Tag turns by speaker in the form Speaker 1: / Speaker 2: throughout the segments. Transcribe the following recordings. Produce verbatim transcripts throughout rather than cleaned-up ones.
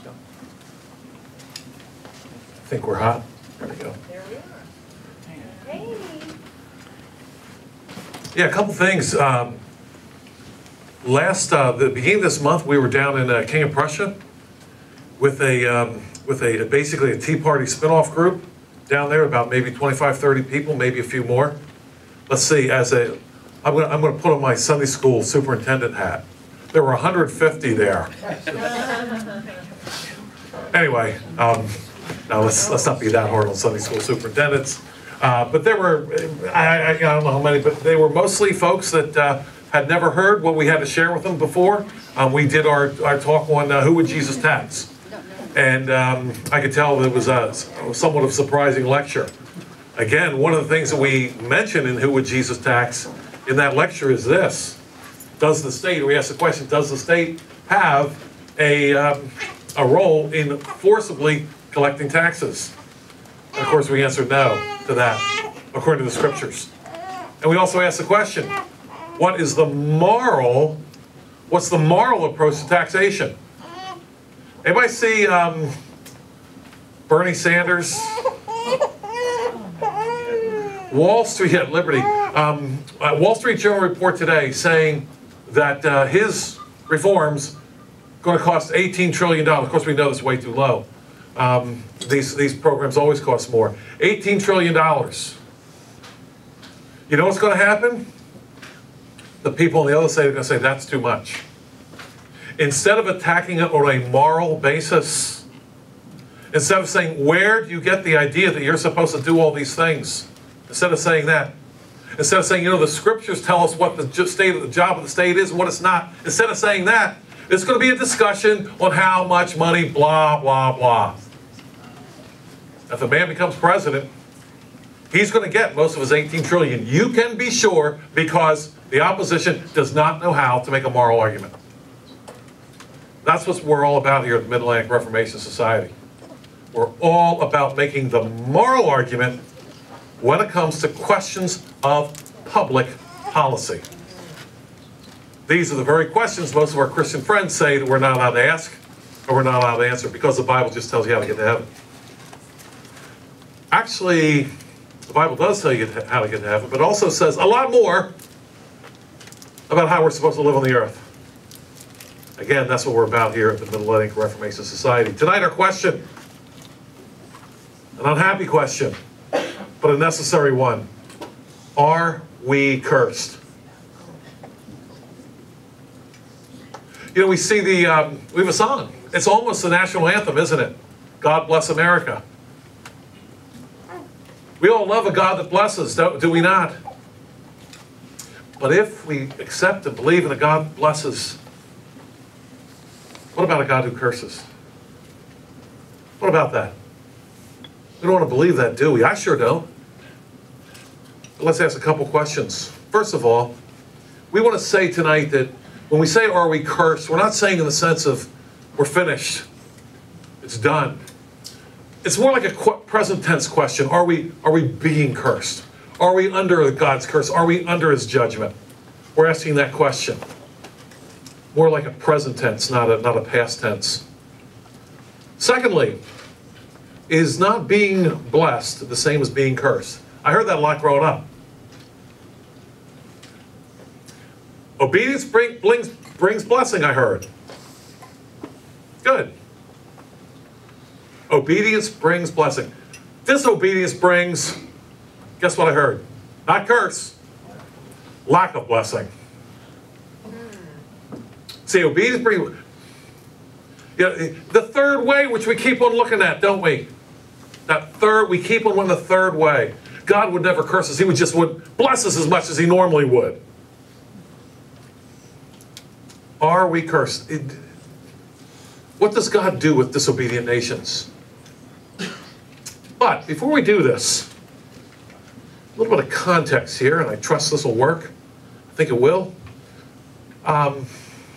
Speaker 1: I think we're hot. There we go.
Speaker 2: There we are. Hey.
Speaker 1: Yeah, a couple things. Um, last, uh, the beginning of this month, we were down in uh, King of Prussia with a, um, with a basically a Tea Party spinoff group down there, about maybe twenty-five, thirty people, maybe a few more. Let's see, as a, I'm gonna, I'm gonna put on my Sunday school superintendent hat. There were one hundred fifty there. Anyway, um, now let's, let's not be that hard on Sunday school superintendents. Uh, but there were, I, I, I don't know how many, but they were mostly folks that uh, had never heard what we had to share with them before. Um, we did our, our talk on uh, who would Jesus tax? And um, I could tell it was a somewhat of a surprising lecture. Again, one of the things that we mentioned in Who Would Jesus Tax in that lecture is this. Does the state, we asked the question, does the state have a, um, a role in forcibly collecting taxes? And of course, we answered no to that, according to the scriptures. And we also asked the question, what is the moral, what's the moral approach to taxation? Anybody see um, Bernie Sanders? Wall Street, yeah, Liberty. Um, uh, Wall Street Journal report today saying that uh, his reforms going to cost eighteen trillion dollars. Of course, we know that's way too low. Um, these, these programs always cost more. eighteen trillion dollars. You know what's going to happen? The people on the other side are going to say, that's too much. Instead of attacking it on a moral basis, instead of saying, where do you get the idea that you're supposed to do all these things? Instead of saying that, instead of saying, you know, the scriptures tell us what the state of the job of the state is and what it's not, instead of saying that, it's going to be a discussion on how much money, blah, blah, blah. If the man becomes president, he's going to get most of his eighteen trillion dollars. You can be sure, because the opposition does not know how to make a moral argument. That's what we're all about here at the Mid-Atlantic Reformation Society. We're all about making the moral argument when it comes to questions of public policy. These are the very questions most of our Christian friends say that we're not allowed to ask, or we're not allowed to answer, because the Bible just tells you how to get to heaven. Actually, the Bible does tell you how to get to heaven, but it also says a lot more about how we're supposed to live on the earth. Again, that's what we're about here at the Mid-Atlantic Reformation Society. Tonight, our question, an unhappy question, but a necessary one. Are we cursed? You know, we see the, um, we have a song. It's almost the national anthem, isn't it? God bless America. We all love a God that blesses, do, do we not? But if we accept and believe in a God that blesses, what about a God who curses? What about that? We don't want to believe that, do we? I sure don't. But let's ask a couple questions. First of all, we want to say tonight that when we say, are we cursed, we're not saying in the sense of we're finished. It's done. It's more like a qu- present tense question. Are we, are we being cursed? Are we under God's curse? Are we under his judgment? We're asking that question. More like a present tense, not a, not a past tense. Secondly, is not being blessed the same as being cursed? I heard that a lot growing up. Obedience bring, brings, brings blessing, I heard. Good. Obedience brings blessing. Disobedience brings, guess what I heard? Not curse, lack of blessing. See, obedience brings, you know, the third way, which we keep on looking at, don't we? That third, we keep on the third way. God would never curse us. He would just would bless us as much as he normally would. Are we cursed? It, what does God do with disobedient nations? But before we do this, a little bit of context here, and I trust this will work. I think it will. Um,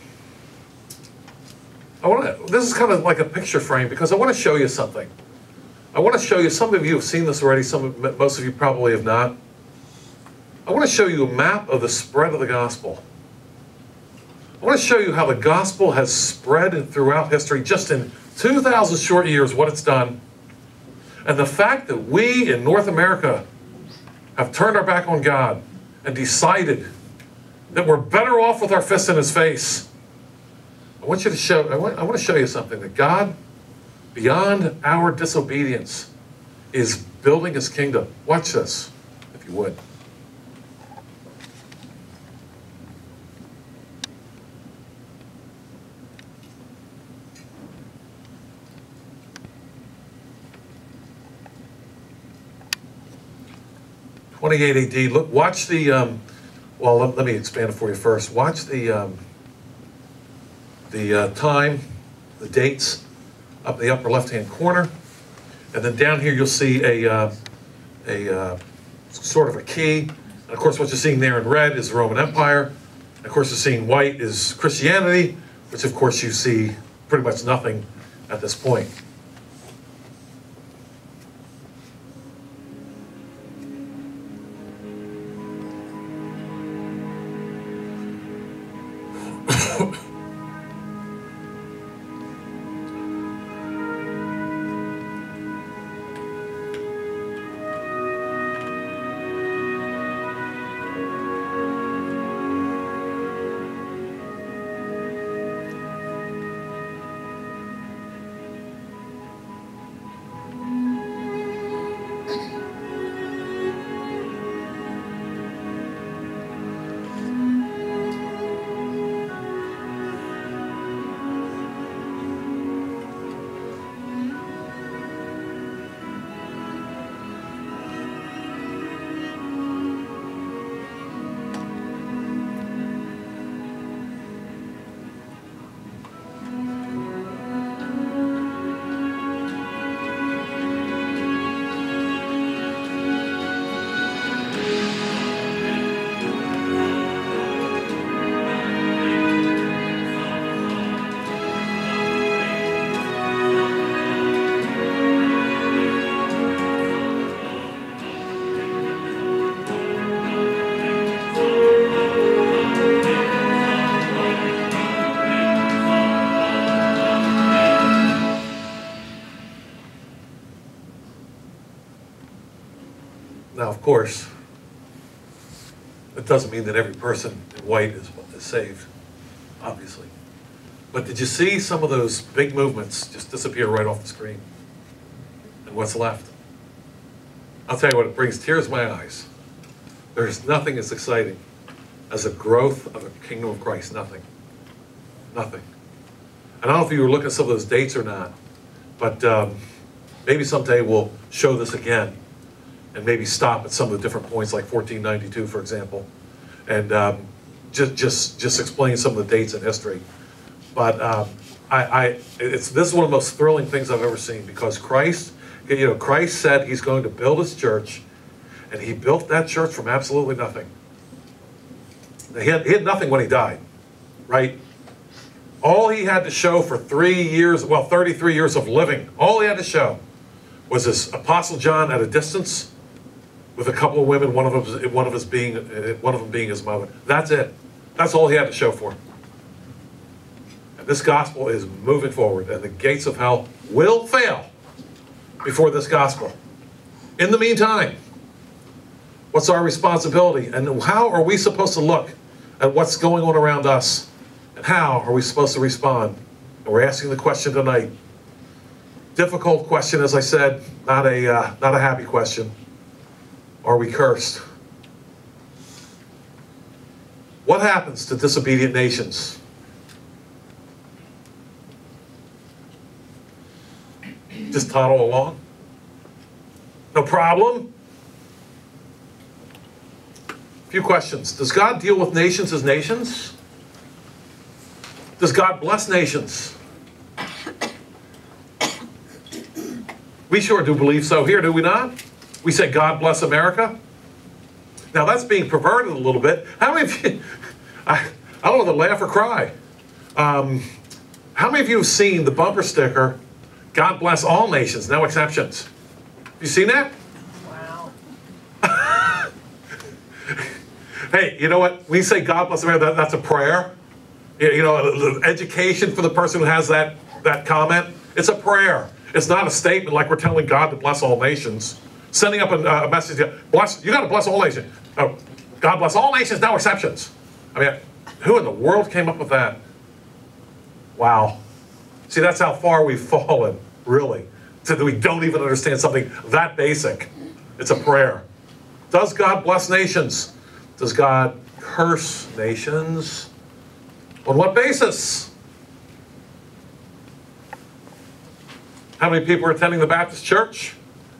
Speaker 1: I want to. This is kind of like a picture frame because I want to show you something. I want to show you. Some of you have seen this already. Some, of, most of you probably have not. I want to show you a map of the spread of the gospel. I want to show you how the gospel has spread throughout history just in two thousand short years, what it's done. And the fact that we in North America have turned our back on God and decided that we're better off with our fist in his face. I want you to show, I want, I want to show you something, that God, beyond our disobedience, is building his kingdom. Watch this, if you would. twenty-eight A D, look, watch the, um, well, let, let me expand it for you first. Watch the, um, the uh, time, the dates, up in the upper left-hand corner. And then down here you'll see a, uh, a uh, sort of a key. And of course what you're seeing there in red is the Roman Empire. And of course you're seeing white is Christianity, which of course you see pretty much nothing at this point. Now, of course, it doesn't mean that every person in white is, is saved, obviously. But did you see some of those big movements just disappear right off the screen? And what's left? I'll tell you what, it brings tears to my eyes. There's nothing as exciting as the growth of a kingdom of Christ. Nothing. Nothing. And I don't know if you were looking at some of those dates or not, but um, maybe someday we'll show this again. And maybe stop at some of the different points, like fourteen ninety-two, for example, and um, just just just explain some of the dates in history. But um, I, I, it's this is one of the most thrilling things I've ever seen, because Christ, you know, Christ said he's going to build his church, and he built that church from absolutely nothing. He had, he had nothing when he died, right? All he had to show for three years, well, thirty-three years of living, all he had to show was this Apostle John at a distance, with a couple of women, one of them, one of us being, one of them being his mother. That's it. That's all he had to show for him. And this gospel is moving forward, and the gates of hell will fail before this gospel. In the meantime, what's our responsibility, and how are we supposed to look at what's going on around us, and how are we supposed to respond? And we're asking the question tonight. Difficult question, as I said, not a uh, not a happy question. Are we cursed? What happens to disobedient nations? Just toddle along? No problem? A few questions. Does God deal with nations as nations? Does God bless nations? We sure do believe so here, do we not? We say, God bless America. Now that's being perverted a little bit. How many of you, I, I don't know whether to laugh or cry. Um, how many of you have seen the bumper sticker, God bless all nations, no exceptions? Have you seen that?
Speaker 2: Wow.
Speaker 1: Hey, you know what? We say God bless America, that, that's a prayer. You know, education for the person who has that, that comment. It's a prayer. It's not a statement like we're telling God to bless all nations. Sending up a, a message, bless, you got to bless all nations. Oh, God bless all nations, no exceptions. I mean, who in the world came up with that? Wow. See, that's how far we've fallen, really. So that we don't even understand something that basic. It's a prayer. Does God bless nations? Does God curse nations? On what basis? How many people are attending the Baptist church?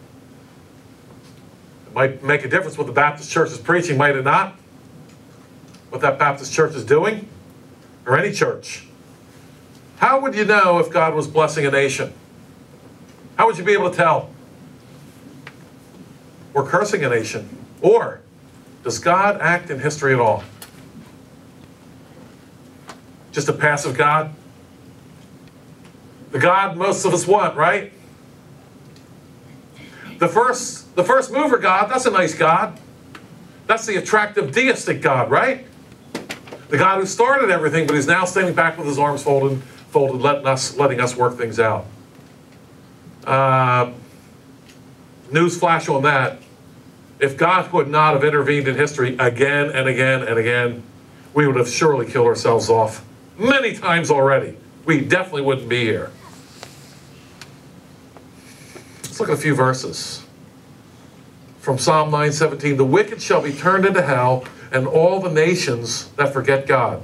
Speaker 1: It might make a difference what the Baptist church is preaching, might it not? What that Baptist church is doing? Or any church. How would you know if God was blessing a nation? How would you be able to tell? We're cursing a nation. Or, does God act in history at all? Just a passive God? The God most of us want, right? The first, the first mover God, that's a nice God. That's the attractive deistic God, right? The God who started everything, but he's now standing back with his arms folded, folded letting us, letting us work things out. Uh, news flash on that. If God would not have intervened in history again and again and again, we would have surely killed ourselves off many times already. We definitely wouldn't be here. Let's look at a few verses. From Psalm nine seventeen, the wicked shall be turned into hell, and all the nations that forget God.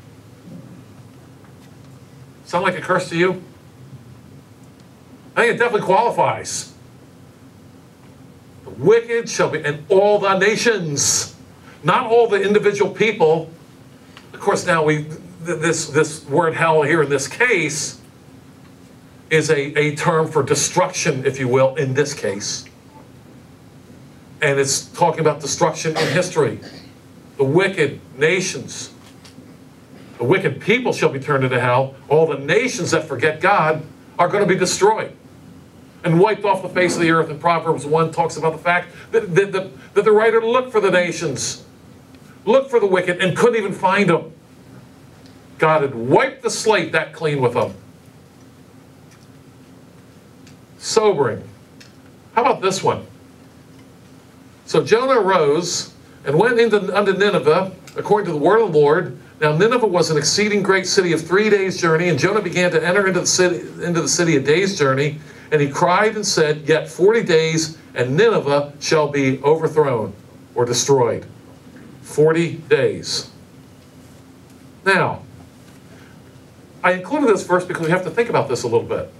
Speaker 1: Sound like a curse to you? I think it definitely qualifies. The wicked shall be, and all the nations, not all the individual people. Of course, now we this this word hell here in this case is a, a term for destruction, if you will, in this case. And it's talking about destruction in history. The wicked nations, the wicked people shall be turned into hell. All the nations that forget God are going to be destroyed and wiped off the face of the earth. And Proverbs one talks about the fact that, that, that, that the writer looked for the nations, looked for the wicked, and couldn't even find them. God had wiped the slate that clean with them. Sobering. How about this one? So Jonah arose and went into unto Nineveh, according to the word of the Lord. Now Nineveh was an exceeding great city of three days' journey, and Jonah began to enter into the city, into the city a day's journey, and he cried and said, Yet forty days, and Nineveh shall be overthrown or destroyed. Forty days. Now, I included this verse because we have to think about this a little bit.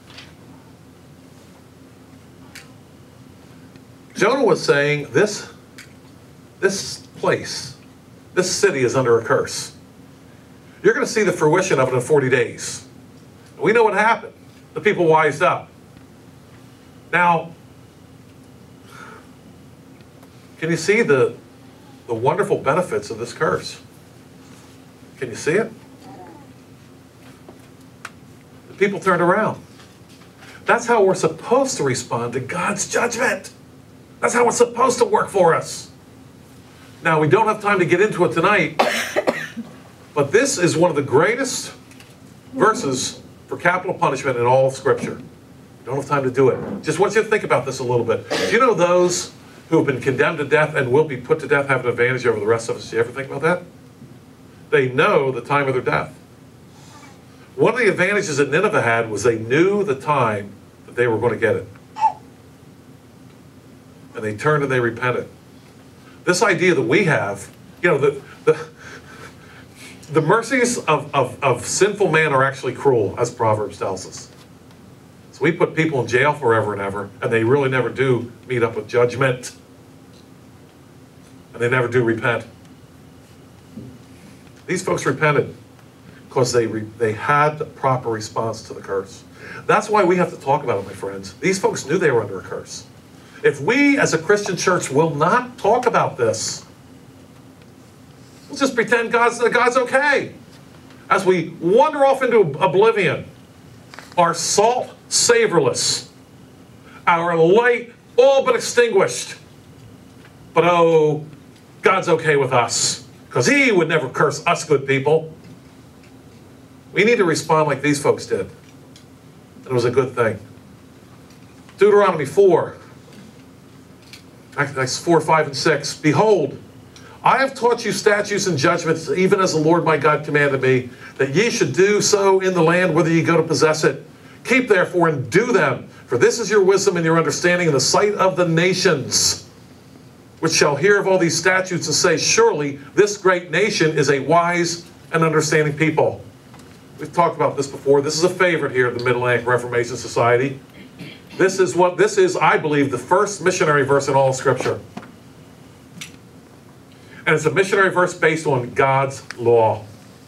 Speaker 1: Jonah was saying, this, this place, this city is under a curse. You're going to see the fruition of it in forty days. We know what happened. The people wised up. Now, can you see the, the wonderful benefits of this curse? Can you see it? The people turned around. That's how we're supposed to respond to God's judgment. That's how it's supposed to work for us. Now, we don't have time to get into it tonight, but this is one of the greatest verses for capital punishment in all of Scripture. Don't have time to do it. Just want you to think about this a little bit. Do you know those who have been condemned to death and will be put to death have an advantage over the rest of us? Do you ever think about that? They know the time of their death. One of the advantages that Nineveh had was they knew the time that they were going to get it. And they turned and they repented. This idea that we have, you know, the the, the mercies of, of, of sinful man are actually cruel, as Proverbs tells us. So we put people in jail forever and ever, and they really never do meet up with judgment. And they never do repent. These folks repented because they, re, they had the proper response to the curse. That's why we have to talk about it, my friends. These folks knew they were under a curse. If we as a Christian church will not talk about this, we'll just pretend God's, God's okay. As we wander off into oblivion, our salt savorless, our light all but extinguished. But oh, God's okay with us, because he would never curse us good people. We need to respond like these folks did. And it was a good thing. Deuteronomy four. That's four, five, and six. Behold, I have taught you statutes and judgments, even as the Lord my God commanded me, that ye should do so in the land whither ye go to possess it. Keep therefore and do them, for this is your wisdom and your understanding in the sight of the nations, which shall hear of all these statutes and say, surely this great nation is a wise and understanding people. We've talked about this before. This is a favorite here at the Mid-Atlantic Reformation Society. This is what this is, I believe, the first missionary verse in all of Scripture. And it's a missionary verse based on God's law.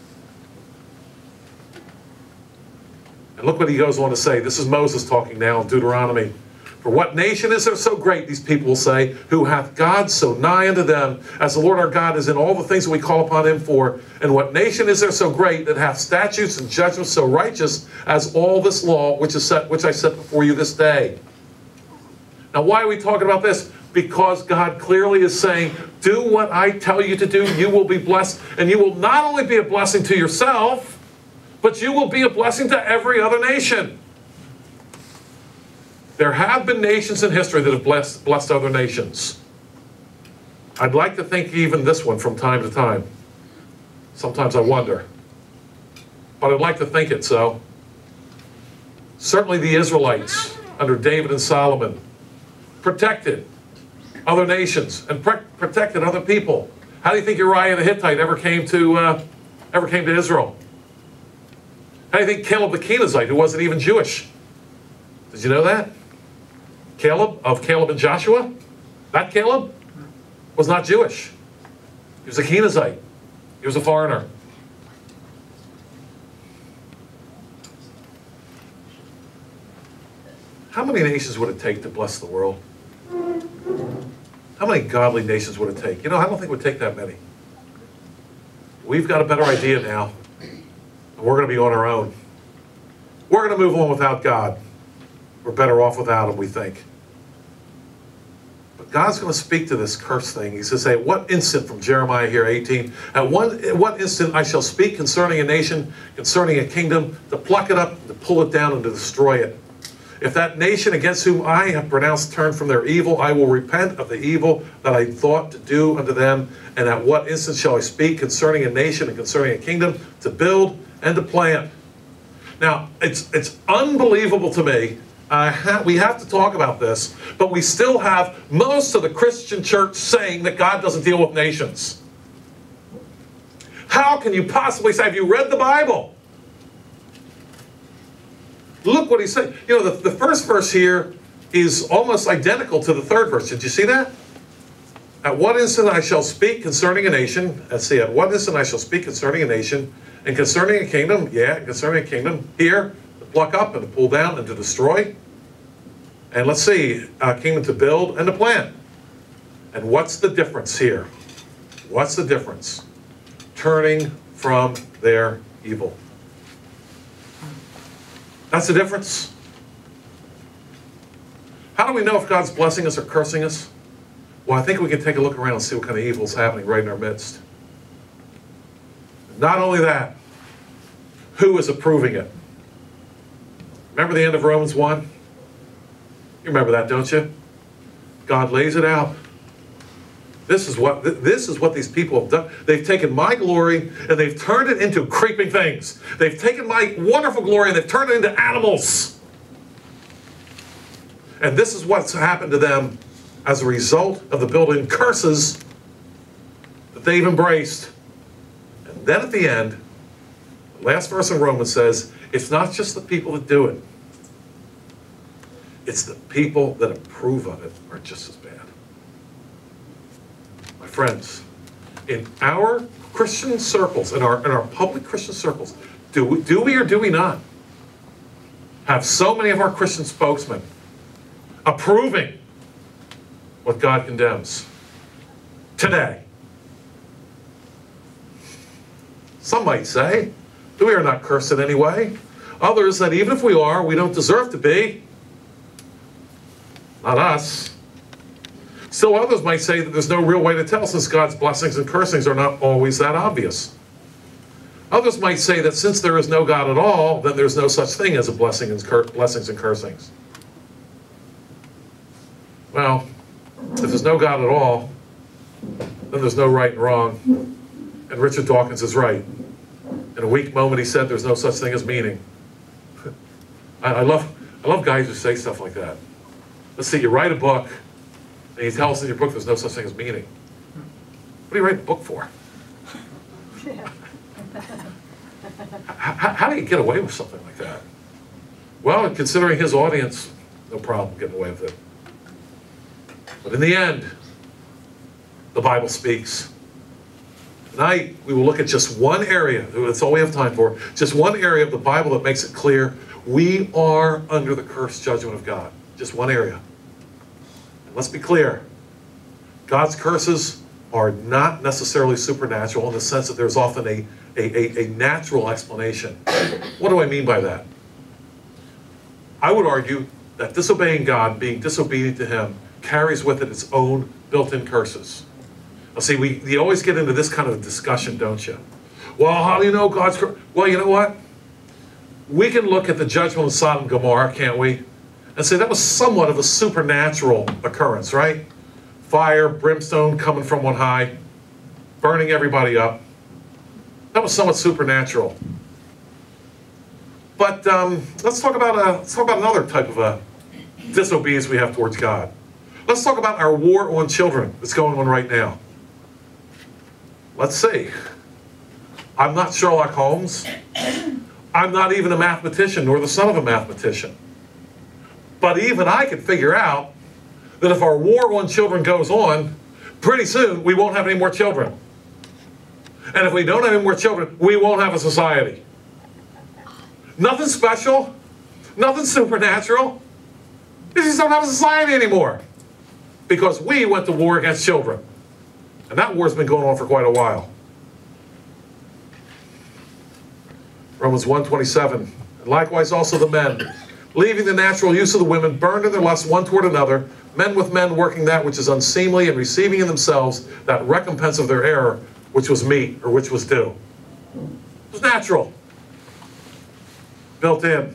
Speaker 1: And look what he goes on to say. This is Moses talking now in Deuteronomy. For what nation is there so great, these people will say, who hath God so nigh unto them, as the Lord our God is in all the things that we call upon him for? And what nation is there so great that hath statutes and judgments so righteous as all this law which is set, which I set before you this day? Now, why are we talking about this? Because God clearly is saying, do what I tell you to do, you will be blessed. And you will not only be a blessing to yourself, but you will be a blessing to every other nation. There have been nations in history that have blessed, blessed other nations. I'd like to think even this one from time to time. Sometimes I wonder. But I'd like to think it so. Certainly the Israelites under David and Solomon protected other nations and pre protected other people. How do you think Uriah the Hittite ever came to uh, ever came to Israel? How do you think Caleb the Kenizzite, who wasn't even Jewish? Did you know that? Caleb, of Caleb and Joshua, that Caleb was not Jewish. He was a Kenizzite. He was a foreigner. How many nations would it take to bless the world? How many godly nations would it take? You know, I don't think it would take that many. We've got a better idea now. And we're going to be on our own. We're going to move on without God. We're better off without him, we think. But God's going to speak to this curse thing. He says, at what instant, from Jeremiah here, eighteen, at one, at what instant I shall speak concerning a nation, concerning a kingdom, to pluck it up, to pull it down, and to destroy it. If that nation against whom I have pronounced turn from their evil, I will repent of the evil that I thought to do unto them. And at what instant shall I speak concerning a nation and concerning a kingdom, to build and to plant? Now, it's, it's unbelievable to me. Uh, ha we have to talk about this, but we still have most of the Christian church saying that God doesn't deal with nations. How can you possibly say, have you read the Bible? Look what he's saying. You know, the, the first verse here is almost identical to the third verse. Did you see that? At what instant I shall speak concerning a nation. Let's see, at what instant I shall speak concerning a nation, and concerning a kingdom, yeah, concerning a kingdom, here, to pluck up and to pull down and to destroy. And let's see, a kingdom to build and to plant. And what's the difference here? What's the difference? Turning from their evil. That's the difference. How do we know if God's blessing us or cursing us? Well, I think we can take a look around and see what kind of evil is happening right in our midst. Not only that, who is approving it? Remember the end of Romans one? You remember that, don't you? God lays it out. This is what this is what these people have done. They've taken my glory and they've turned it into creeping things. They've taken my wonderful glory and they've turned it into animals. And this is what's happened to them as a result of the building curses that they've embraced. And then at the end, the last verse in Romans says, it's not just the people that do it. It's the people that approve of it are just as bad. My friends, in our Christian circles, in our, in our public Christian circles, do we, do we or do we not have so many of our Christian spokesmen approving what God condemns today? Some might say that we are not cursed in any way. Others that even if we are, we don't deserve to be. Not us. Still others might say that there's no real way to tell since God's blessings and cursings are not always that obvious. Others might say that since there is no God at all, then there's no such thing as a blessing and cur blessings and cursings. Well, if there's no God at all, then there's no right and wrong. And Richard Dawkins is right. In a weak moment, he said there's no such thing as meaning. I, I love, I love guys who say stuff like that. Let's see, you write a book, and you tell us in your book there's no such thing as meaning. What do you write a book for? how, how do you get away with something like that? Well, considering his audience, no problem getting away with it. But in the end, the Bible speaks. Tonight, we will look at just one area, that's all we have time for, just one area of the Bible that makes it clear we are under the cursed judgment of God. Just one area. And let's be clear, God's curses are not necessarily supernatural in the sense that there's often a, a, a, a natural explanation. What do I mean by that? I would argue that disobeying God, being disobedient to Him, carries with it its own built-in curses. Now see, we you always get into this kind of discussion, don't you? Well, how do you know God's curse? Well, you know what? We can look at the judgment of Sodom and Gomorrah, can't we? And say that was somewhat of a supernatural occurrence, right? Fire, brimstone coming from on high, burning everybody up. That was somewhat supernatural. But um, let's talk about a, let's talk about another type of a disobedience we have towards God. Let's talk about our war on children that's going on right now. Let's see. I'm not Sherlock Holmes. I'm not even a mathematician, nor the son of a mathematician. But even I can figure out that if our war on children goes on, pretty soon we won't have any more children. And if we don't have any more children, we won't have a society. Nothing special, nothing supernatural. We just don't have a society anymore. Because we went to war against children. And that war's been going on for quite a while. Romans one twenty-seven. And likewise also the men, leaving the natural use of the women, burned in their lust one toward another, men with men working that which is unseemly, and receiving in themselves that recompense of their error, which was meet, or which was due. It was natural. Built in.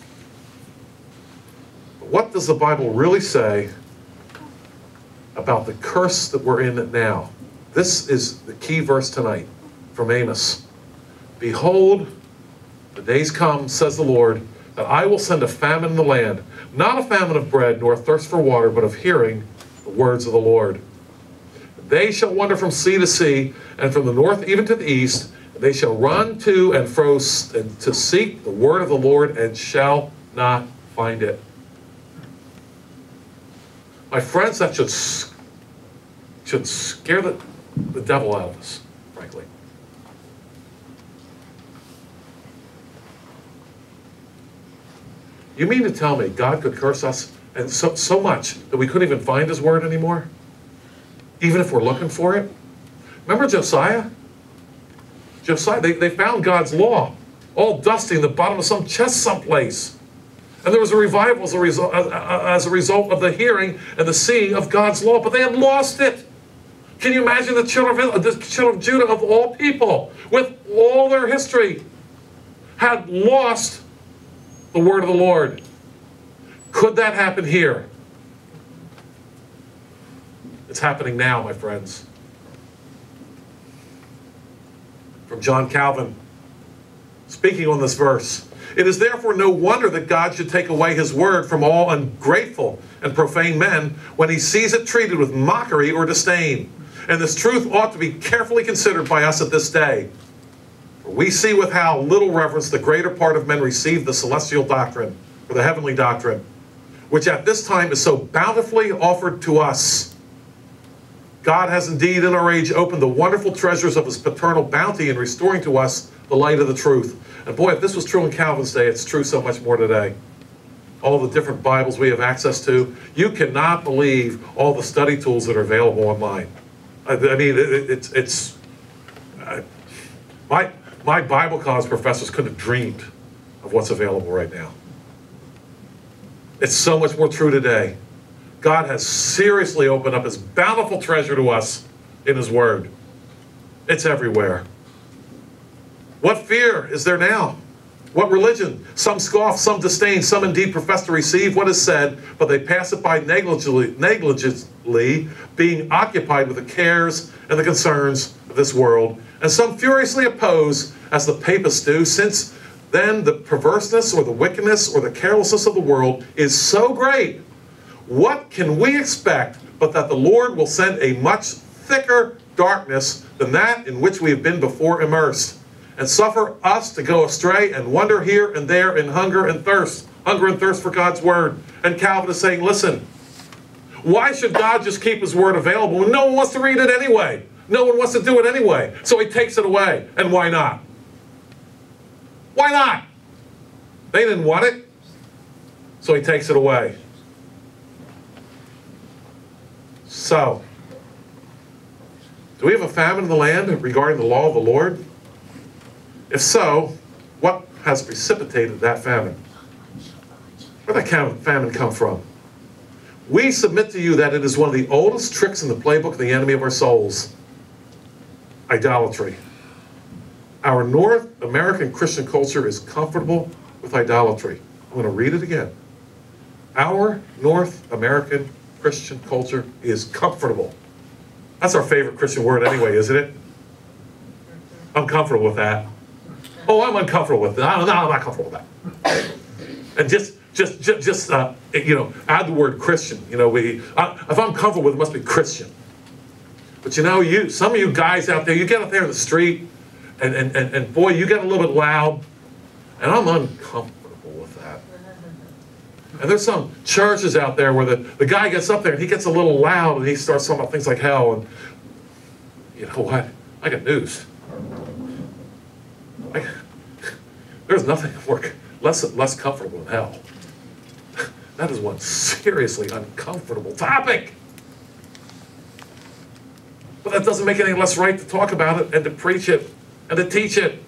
Speaker 1: But what does the Bible really say about the curse that we're in now? This is the key verse tonight from Amos. Behold, the days come, says the Lord, that I will send a famine in the land, not a famine of bread, nor a thirst for water, but of hearing the words of the Lord. They shall wander from sea to sea, and from the north even to the east. They shall run to and fro to seek the word of the Lord, and shall not find it. My friends, that should, should scare the, the devil out of us, frankly. You mean to tell me God could curse us and so, so much that we couldn't even find His word anymore? Even if we're looking for it? Remember Josiah? Josiah, they, they found God's law all dusty in the bottom of some chest someplace. And there was a revival as a, result, as a result of the hearing and the seeing of God's law, but they had lost it. Can you imagine the children of, the children of Judah, of all people, with all their history, had lost the word of the Lord? Could that happen here? It's happening now, my friends. From John Calvin, speaking on this verse. It is therefore no wonder that God should take away His word from all ungrateful and profane men when He sees it treated with mockery or disdain. And this truth ought to be carefully considered by us at this day. For we see with how little reverence the greater part of men receive the celestial doctrine, or the heavenly doctrine, which at this time is so bountifully offered to us. God has indeed in our age opened the wonderful treasures of His paternal bounty in restoring to us the light of the truth. And boy, if this was true in Calvin's day, it's true so much more today. All the different Bibles we have access to. You cannot believe all the study tools that are available online. I, I mean, it, it's, it's uh, my, my Bible college professors couldn't have dreamed of what's available right now. It's so much more true today. God has seriously opened up His bountiful treasure to us in His Word. It's everywhere. What fear is there now? What religion? Some scoff, some disdain, some indeed profess to receive what is said, but they pass it by negligently, negligently, being occupied with the cares and the concerns of this world. And some furiously oppose, as the papists do, since then the perverseness or the wickedness or the carelessness of the world is so great. What can we expect but that the Lord will send a much thicker darkness than that in which we have been before immersed, and suffer us to go astray and wander here and there in hunger and thirst, hunger and thirst for God's word. And Calvin is saying, listen, why should God just keep his word available when no one wants to read it anyway? No one wants to do it anyway. So he takes it away. And why not? Why not? They didn't want it. So he takes it away. So, do we have a famine in the land regarding the law of the Lord? If so, what has precipitated that famine? Where did that famine come from? We submit to you that it is one of the oldest tricks in the playbook of the enemy of our souls. Idolatry. Our North American Christian culture is comfortable with idolatry. I'm going to read it again. Our North American Christian culture is comfortable. That's our favorite Christian word anyway, isn't it? I'm comfortable with that. Oh, I'm uncomfortable with that. No, no, I'm not comfortable with that. And just, just, just, just uh, you know, add the word Christian. You know, we. Uh, if I'm comfortable with it, it must be Christian. But you know, you, some of you guys out there, you get out there in the street, and and and, and boy, you get a little bit loud, and I'm uncomfortable with that. And there's some churches out there where the, the guy gets up there and he gets a little loud and he starts talking about things like hell. And you know what? I got news. I, there's nothing more less less comfortable than hell. That is one seriously uncomfortable topic. But that doesn't make it any less right to talk about it and to preach it and to teach it.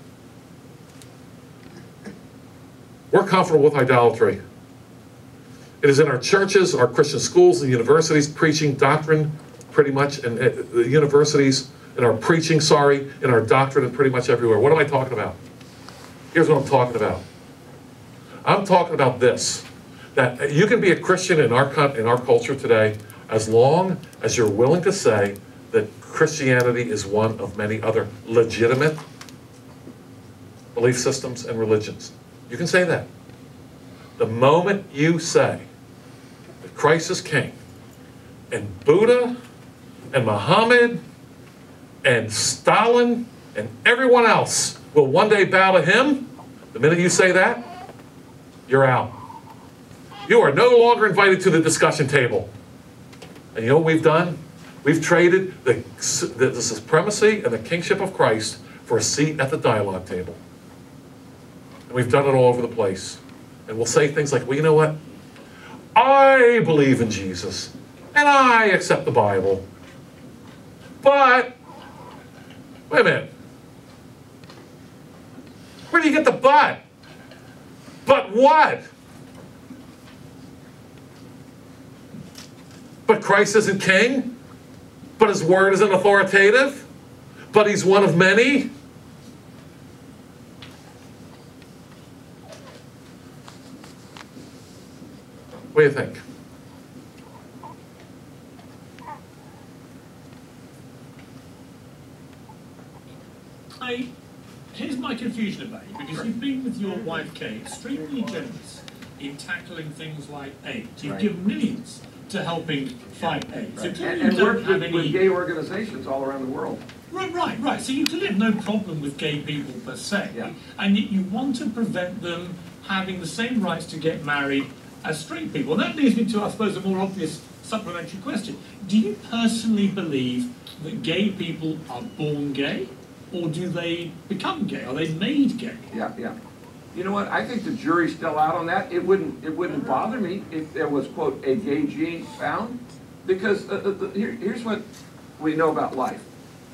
Speaker 1: We're comfortable with idolatry. It is in our churches, our Christian schools, and universities preaching doctrine pretty much, and uh, the universities in our preaching, sorry, in our doctrine and pretty much everywhere. What am I talking about? Here's what I'm talking about. I'm talking about this, that you can be a Christian in our, in our culture today as long as you're willing to say that Christianity is one of many other legitimate belief systems and religions. You can say that. The moment you say that Christ is king, and Buddha, and Muhammad, and Stalin, and everyone else will one day bow to him, the minute you say that, you're out. You are no longer invited to the discussion table. And you know what we've done? We've traded the, the, the supremacy and the kingship of Christ for a seat at the dialogue table. And we've done it all over the place. And we'll say things like, well, you know what? I believe in Jesus, and I accept the Bible. But, wait a minute. Where do you get the but? But what? But Christ isn't king? But his word isn't authoritative? But he's one of many? What do you think?
Speaker 3: I, here's my confusion about you, because you've been with your wife Kay extremely generous in tackling things like AIDS. You've
Speaker 4: Right.
Speaker 3: given millions to helping fight AIDS. So
Speaker 4: Right.
Speaker 3: clearly
Speaker 4: And, and
Speaker 3: you don't
Speaker 4: worked
Speaker 3: have
Speaker 4: with,
Speaker 3: any...
Speaker 4: with gay organizations all around the world.
Speaker 3: Right, right, right. So you clearly have no problem with gay people per se,
Speaker 4: Yeah.
Speaker 3: and yet you want to prevent them having the same rights to get married as straight people. And that leads me to, I suppose, a more obvious supplementary question. Do you personally believe that gay people are born gay, or do they become gay? Are they made gay?
Speaker 4: Yeah, yeah. You know what? I think the jury's still out on that. It wouldn't it wouldn't bother me if there was, quote, a gay gene found, because uh, uh, here, here's what we know about life.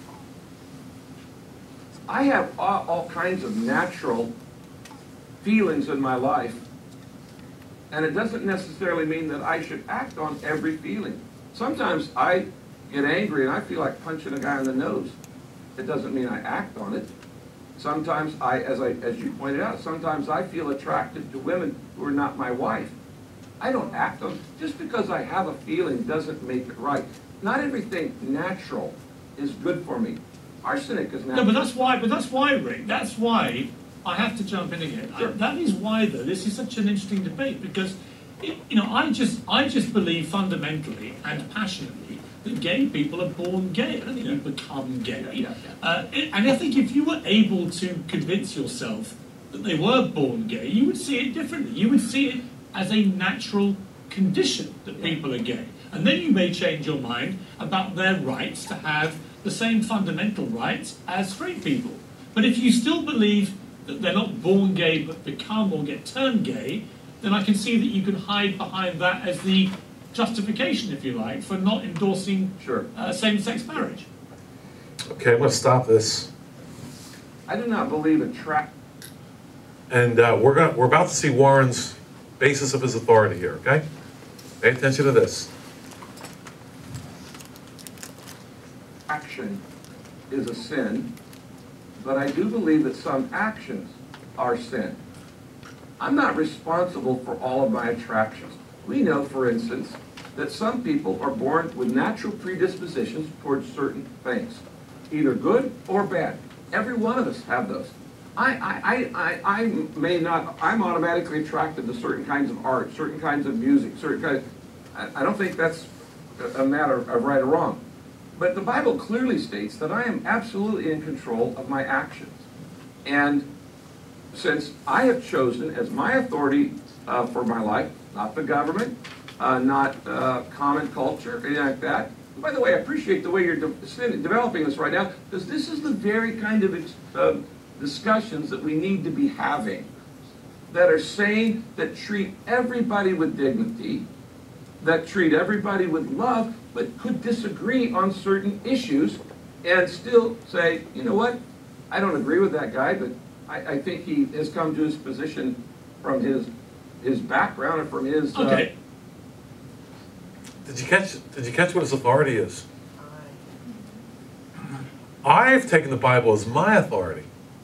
Speaker 4: I have all, all kinds of natural feelings in my life, and it doesn't necessarily mean that I should act on every feeling. Sometimes I get angry and I feel like punching a guy in the nose. It doesn't mean I act on it. Sometimes I, as I, as you pointed out, sometimes I feel attracted to women who are not my wife. I don't act on, just because I have a feeling doesn't make it right. Not everything natural is good for me. Arsenic is natural.
Speaker 3: No, but that's why, but that's why, Rick, that's why I have to jump in again.
Speaker 4: Sure.
Speaker 3: I, that is why, though, this is such an interesting debate, because, it, you know, I just, I just believe fundamentally and passionately that gay people are born gay. I don't think
Speaker 4: Yeah.
Speaker 3: you become gay.
Speaker 4: Yeah, yeah, yeah.
Speaker 3: Uh, it- and I think if you were able to convince yourself that they were born gay, you would see it differently. You would see it as a natural condition that people are gay. And then you may change your mind about their rights to have the same fundamental rights as straight people. But if you still believe that they're not born gay but become or get turned gay, then I can see that you can hide behind that as the justification, if you like, for not endorsing
Speaker 4: Sure.
Speaker 3: uh, same-sex marriage.
Speaker 1: Okay, I'm going to stop this.
Speaker 4: I do not believe attract.
Speaker 1: And uh, we're going we're about to see Warren's basis of his authority here, okay? Pay attention to this.
Speaker 4: Action is a sin, but I do believe that some actions are sin. I'm not responsible for all of my attractions. We know, for instance, that some people are born with natural predispositions towards certain things, either good or bad. Every one of us have those. I, I, I, I, I may not, I'm automatically attracted to certain kinds of art, certain kinds of music, certain kinds, I, I don't think that's a matter of right or wrong. But the Bible clearly states that I am absolutely in control of my actions. And since I have chosen as my authority uh, for my life, not the government, uh, not uh, common culture, anything like that. And by the way, I appreciate the way you're de developing this right now, because this is the very kind of uh, discussions that we need to be having, that are saying, that treat everybody with dignity, that treat everybody with love, but could disagree on certain issues and still say, you know what, I don't agree with that guy, but I, I think he has come to his position from his his background and from his... Uh,
Speaker 3: Okay.
Speaker 1: Did you catch, did you catch what his authority is? I've taken the Bible as my authority.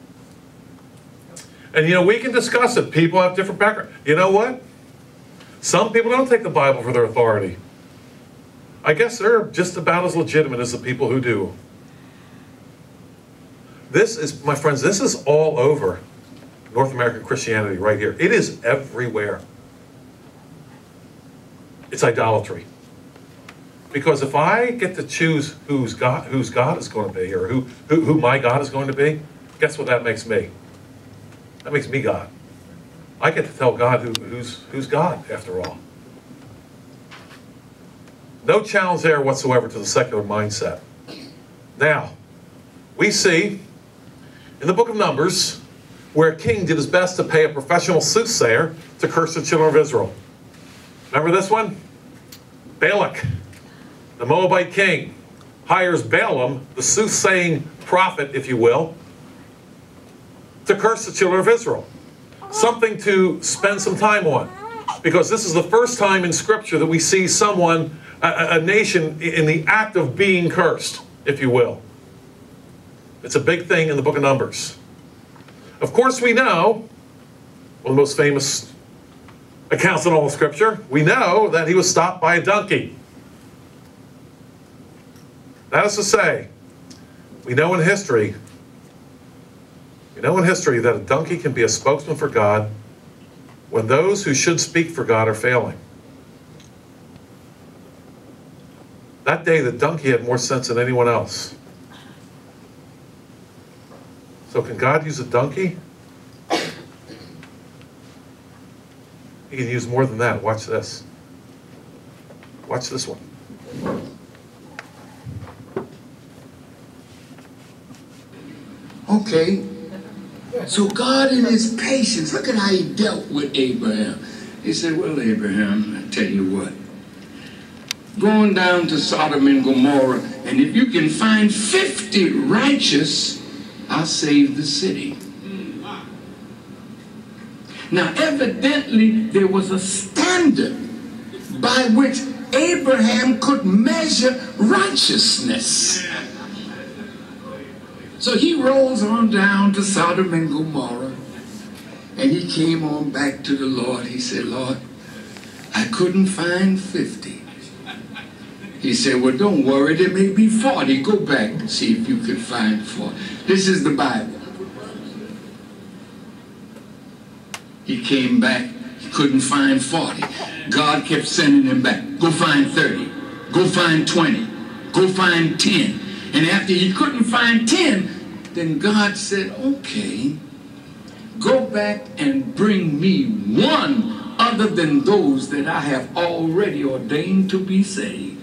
Speaker 1: And you know, we can discuss it. People have different backgrounds. You know what? Some people don't take the Bible for their authority. I guess they're just about as legitimate as the people who do. This is, my friends, this is all over North American Christianity right here. It is everywhere. It's idolatry. Because if I get to choose whose God, whose God is going to be, or who, who, who my God is going to be, guess what that makes me? That makes me God. I get to tell God who, who's, who's God, after all. No challenge there whatsoever to the secular mindset. Now, we see in the book of Numbers where a king did his best to pay a professional soothsayer to curse the children of Israel. Remember this one? Balak, the Moabite king, hires Balaam, the soothsaying prophet, if you will, to curse the children of Israel. Something to spend some time on. Because this is the first time in Scripture that we see someone, a, a nation, in the act of being cursed, if you will. It's a big thing in the book of Numbers. Of course, we know, one of the most famous accounts in all of Scripture, we know that he was stopped by a donkey. That is to say, we know in history, we know in history that a donkey can be a spokesman for God when those who should speak for God are failing. That day, the donkey had more sense than anyone else. So can God use a donkey? He can use more than that. Watch this. Watch this one.
Speaker 5: Okay. So God in his patience, look at how he dealt with Abraham. He said, well, Abraham, I tell you what. Going down to Sodom and Gomorrah, and if you can find fifty righteous, I'll save the city. Now, evidently, there was a standard by which Abraham could measure righteousness. So he rolls on down to Sodom and Gomorrah, and he came on back to the Lord. He said, Lord, I couldn't find fifty. He said, well, don't worry, there may be forty. Go back and see if you can find forty. This is the Bible. He came back, he couldn't find forty. God kept sending him back. Go find thirty. Go find twenty. Go find ten. And after he couldn't find ten, then God said, okay, go back and bring me one other than those that I have already ordained to be saved.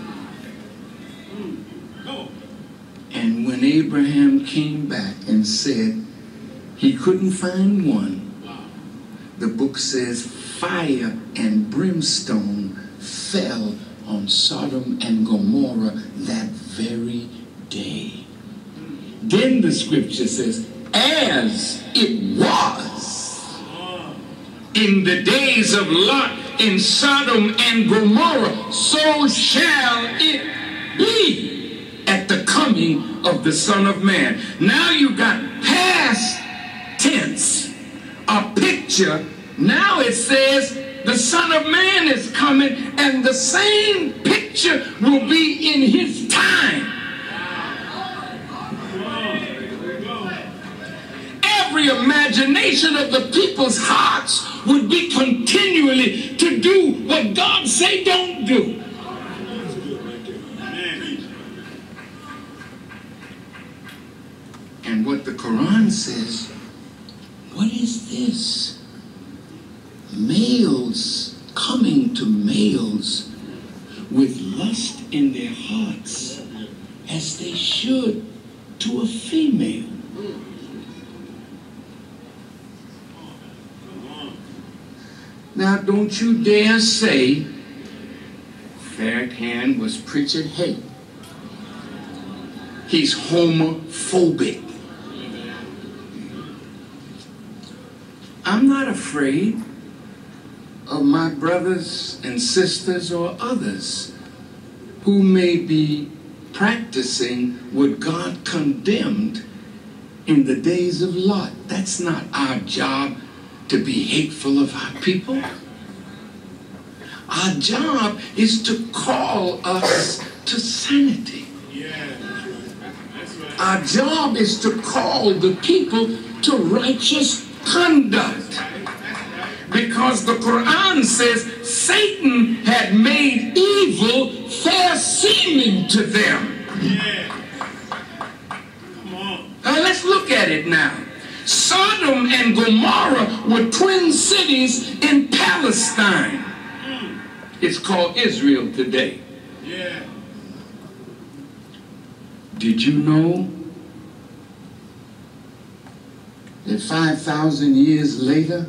Speaker 5: And when Abraham came back and said he couldn't find one, the book says fire and brimstone fell on Sodom and Gomorrah that very day. Then the scripture says, as it was in the days of Lot in Sodom and Gomorrah, so shall it be at the coming of the Son of Man. Now you got past tense, a picture. Now it says the Son of Man is coming, and the same picture will be in his time. Every imagination of the people's hearts would be continually to do what God say don't do. And what the Quran says, what is this? Males coming to males with lust in their hearts as they should to a female. Now don't you dare say Farrakhan was preaching hate. He's homophobic. I'm not afraid of my brothers and sisters or others who may be practicing what God condemned in the days of Lot. That's not our job to be hateful of our people. Our job is to call us to sanity. Our job is to call the people to righteous conduct. Because the Quran says Satan had made evil fair seeming to them. Yeah. Come on. Now let's look at it now. Sodom and Gomorrah were twin cities in Palestine. Mm. It's called Israel today. Yeah. Did you know that five thousand years later,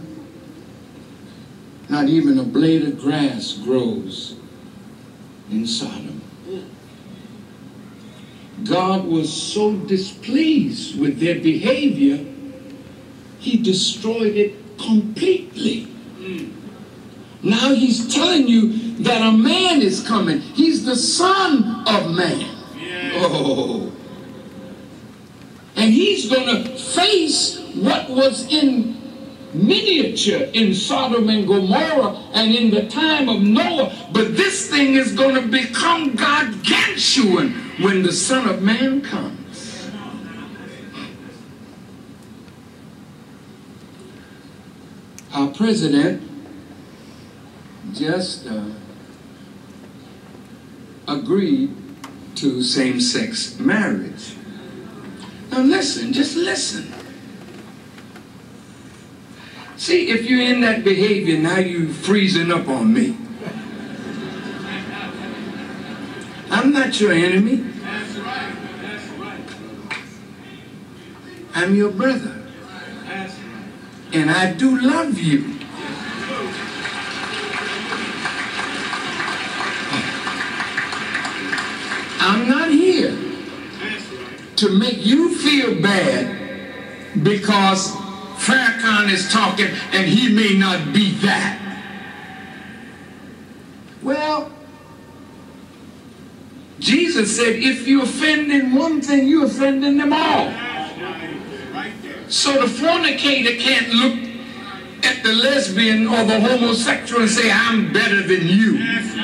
Speaker 5: not even a blade of grass grows in Sodom? God was so displeased with their behavior, he destroyed it completely. Mm. Now he's telling you that a man is coming. He's the Son of Man. Yeah. Oh. And he's going to face what was in miniature in Sodom and Gomorrah and in the time of Noah. But this thing is going to become gargantuan when the Son of Man comes. Our president just uh, agreed to same-sex marriage. Now listen, just listen. See, if you're in that behavior, now you're freezing up on me. I'm not your enemy. That's right. That's right. I'm your brother. That's right. And I do love you. I'm not here to make you feel bad because Farrakhan is talking and he may not be that. Well, Jesus said if you offend in one thing, you offend in them all. So the fornicator can't look at the lesbian or the homosexual and say, I'm better than you.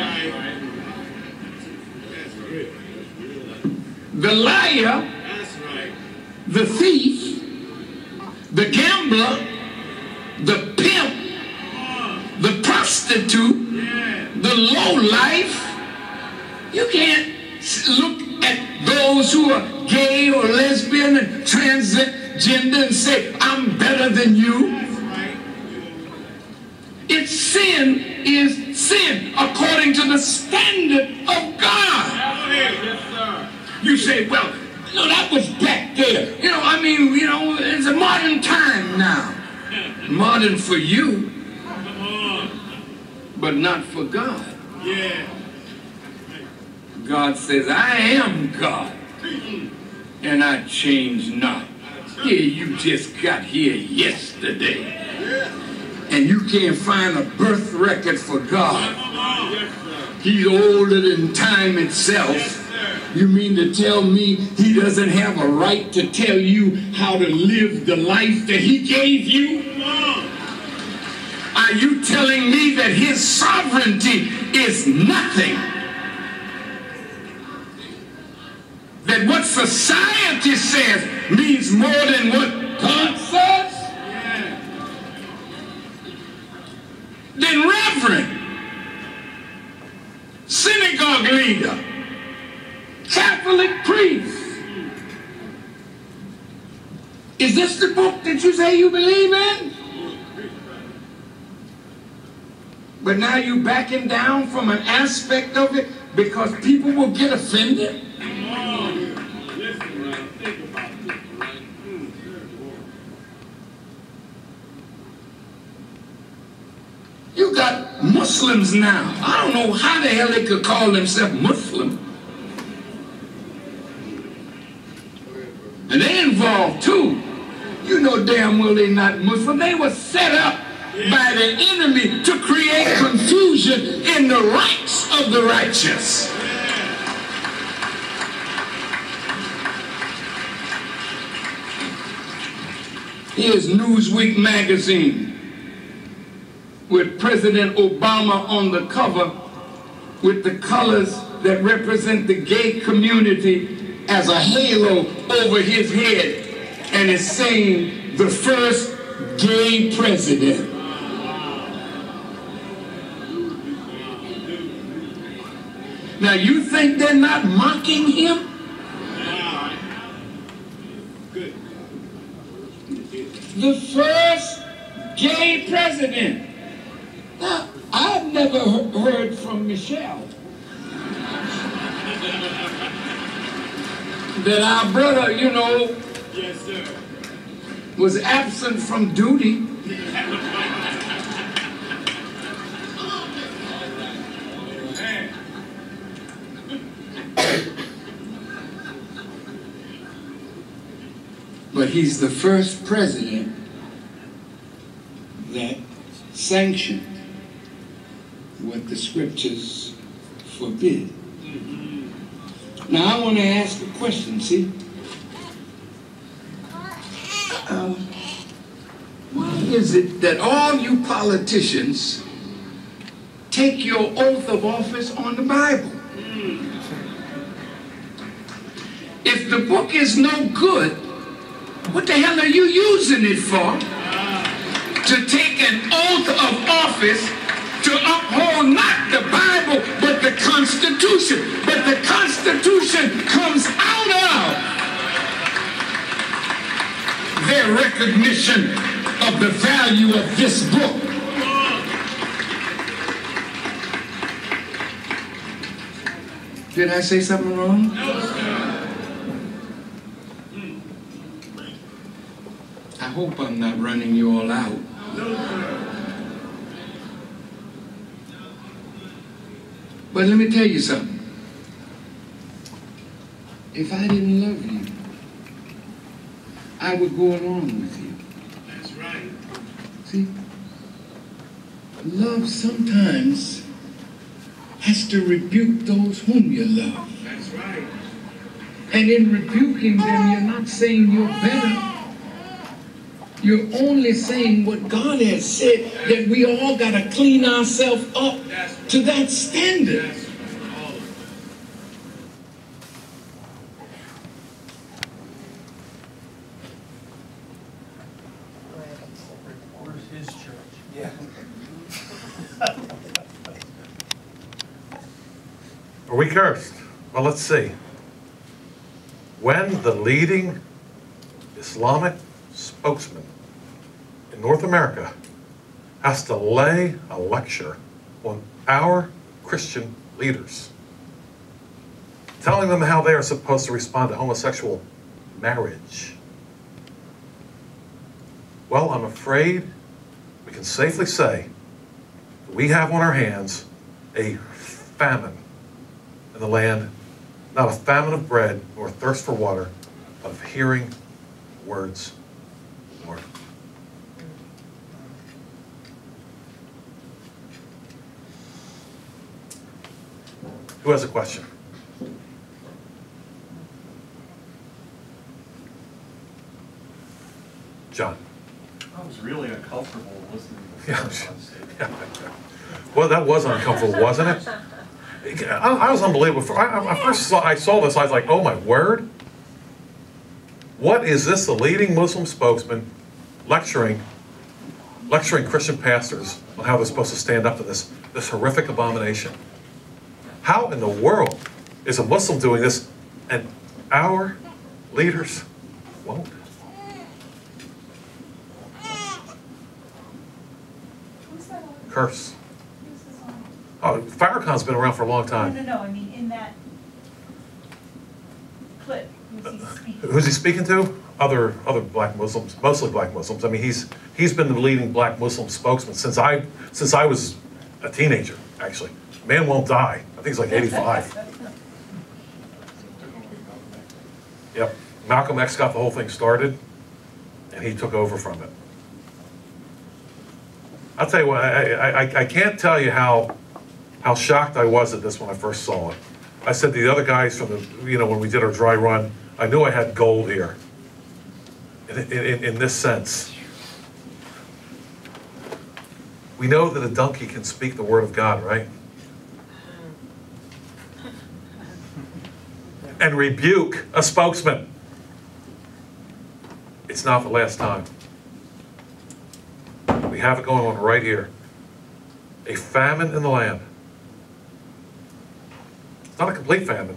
Speaker 5: The liar, the thief, the gambler, the pimp, the prostitute, the lowlife, you can't look at those who are gay or lesbian and transgender and say, I'm better than you. It's sin is sin according to the standard of God. You say, well, no, that was back there. You know, I mean, you know, it's a modern time now. Modern for you, but not for God. God says, I am God, and I change not. Here, you just got here yesterday, and you can't find a birth record for God. He's older than time itself. You mean to tell me he doesn't have a right to tell you how to live the life that he gave you? Are you telling me that his sovereignty is nothing? That what society says means more than what God says? Then reverend, synagogue leader, Catholic priest, is this the book that you say you believe in? But now you backing down from an aspect of it because people will get offended? You got Muslims now. I don't know how the hell they could call themselves Muslim. And they involved too. You know damn well they're not Muslim. They were set up by the enemy to create confusion in the ranks of the righteous. Here's Newsweek magazine with President Obama on the cover with the colors that represent the gay community as a halo over his head, and it's saying the first gay president. Now you think they're not mocking him? The first gay president. Now, I've never heard from Michelle that our brother, you know, yes, sir, was absent from duty. But he's the first president that sanctioned what the scriptures forbid. Mm-hmm. Now I want to ask a question, see? Um, why is it that all you politicians take your oath of office on the Bible? Mm. If the book is no good, what the hell are you using it for? To take an oath of office to uphold not the Bible, but the Constitution. But the Constitution comes out of their recognition of the value of this book. Did I say something wrong? No, sir. I hope I'm not running you all out. No, sir. But let me tell you something. If I didn't love you, I would go along with you. That's right. See? Love sometimes has to rebuke those whom you love. That's right. And in rebuking them, you're not saying you're better. You're only saying what God has said, that we all got to clean ourselves up to that standard.
Speaker 6: Where's his church? Yeah.
Speaker 1: Are we cursed? Well, let's see. When the leading Islamic spokesman in North America has to lay a lecture on our Christian leaders, telling them how they are supposed to respond to homosexual marriage, well, I'm afraid we can safely say that we have on our hands a famine in the land, not a famine of bread nor thirst for water, but of hearing words, Lord. Who has a question? John.
Speaker 6: I was really uncomfortable listening to the
Speaker 1: Yeah.
Speaker 6: conversation.
Speaker 1: Well, that was uncomfortable, wasn't it? I, I was unbelievable. I, I first saw, I saw this, I was like, oh my word. What is this, the leading Muslim spokesman lecturing, lecturing Christian pastors on how they're supposed to stand up to this, this horrific abomination? How in the world is a Muslim doing this and our leaders won't?
Speaker 2: Who's that on?
Speaker 1: Curse.
Speaker 2: Who's this on?
Speaker 1: Oh, Farrakhan's been around for a long
Speaker 2: No,
Speaker 1: time.
Speaker 2: no, no, I mean, in that clip, who's he speaking?
Speaker 1: Who's he speaking to? Other other black Muslims, mostly black Muslims. I mean, he's he's been the leading black Muslim spokesman since I since I was a teenager. Actually, man won't die. I think he's like eighty-five. Yep, Malcolm X got the whole thing started, and he took over from it. I'll tell you what. I I, I, I can't tell you how how shocked I was at this when I first saw it. I said to the other guys from the, you know, when we did our dry run, I knew I had gold here. In, in, in this sense. We know that a donkey can speak the word of God, right? And rebuke a spokesman. It's not the last time. We have it going on right here. A famine in the land. It's not a complete famine.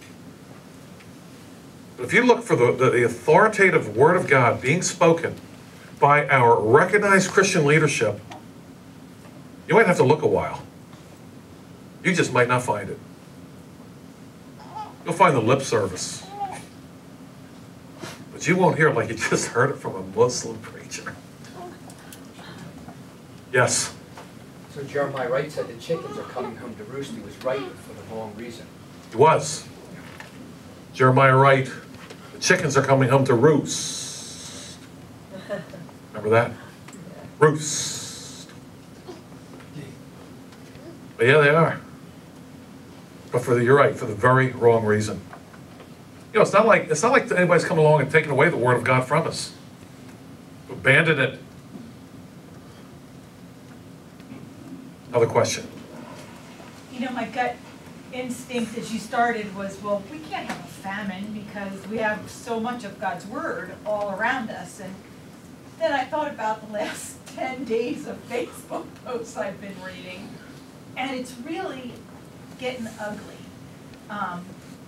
Speaker 1: But if you look for the, the, the authoritative word of God being spoken by our recognized Christian leadership, you might have to look a while. You just might not find it. You'll find the lip service. But you won't hear it like you just heard it from a Muslim preacher. Yes?
Speaker 7: So Jeremiah Wright said the chickens are coming home to roost. He was right for the wrong reason.
Speaker 1: He was. Jeremiah Wright, the chickens are coming home to roost. Remember that? Roost. But yeah, they are. But for the, you're right, for the very wrong reason. You know, it's not like it's not like anybody's coming along and taking away the word of God from us. Abandon it. Another question.
Speaker 2: You know, my gut instinct as you started was, well, we can't have a famine because we have so much of God's word all around us. And then I thought about the last ten days of Facebook posts I've been reading, and it's really getting ugly. Um,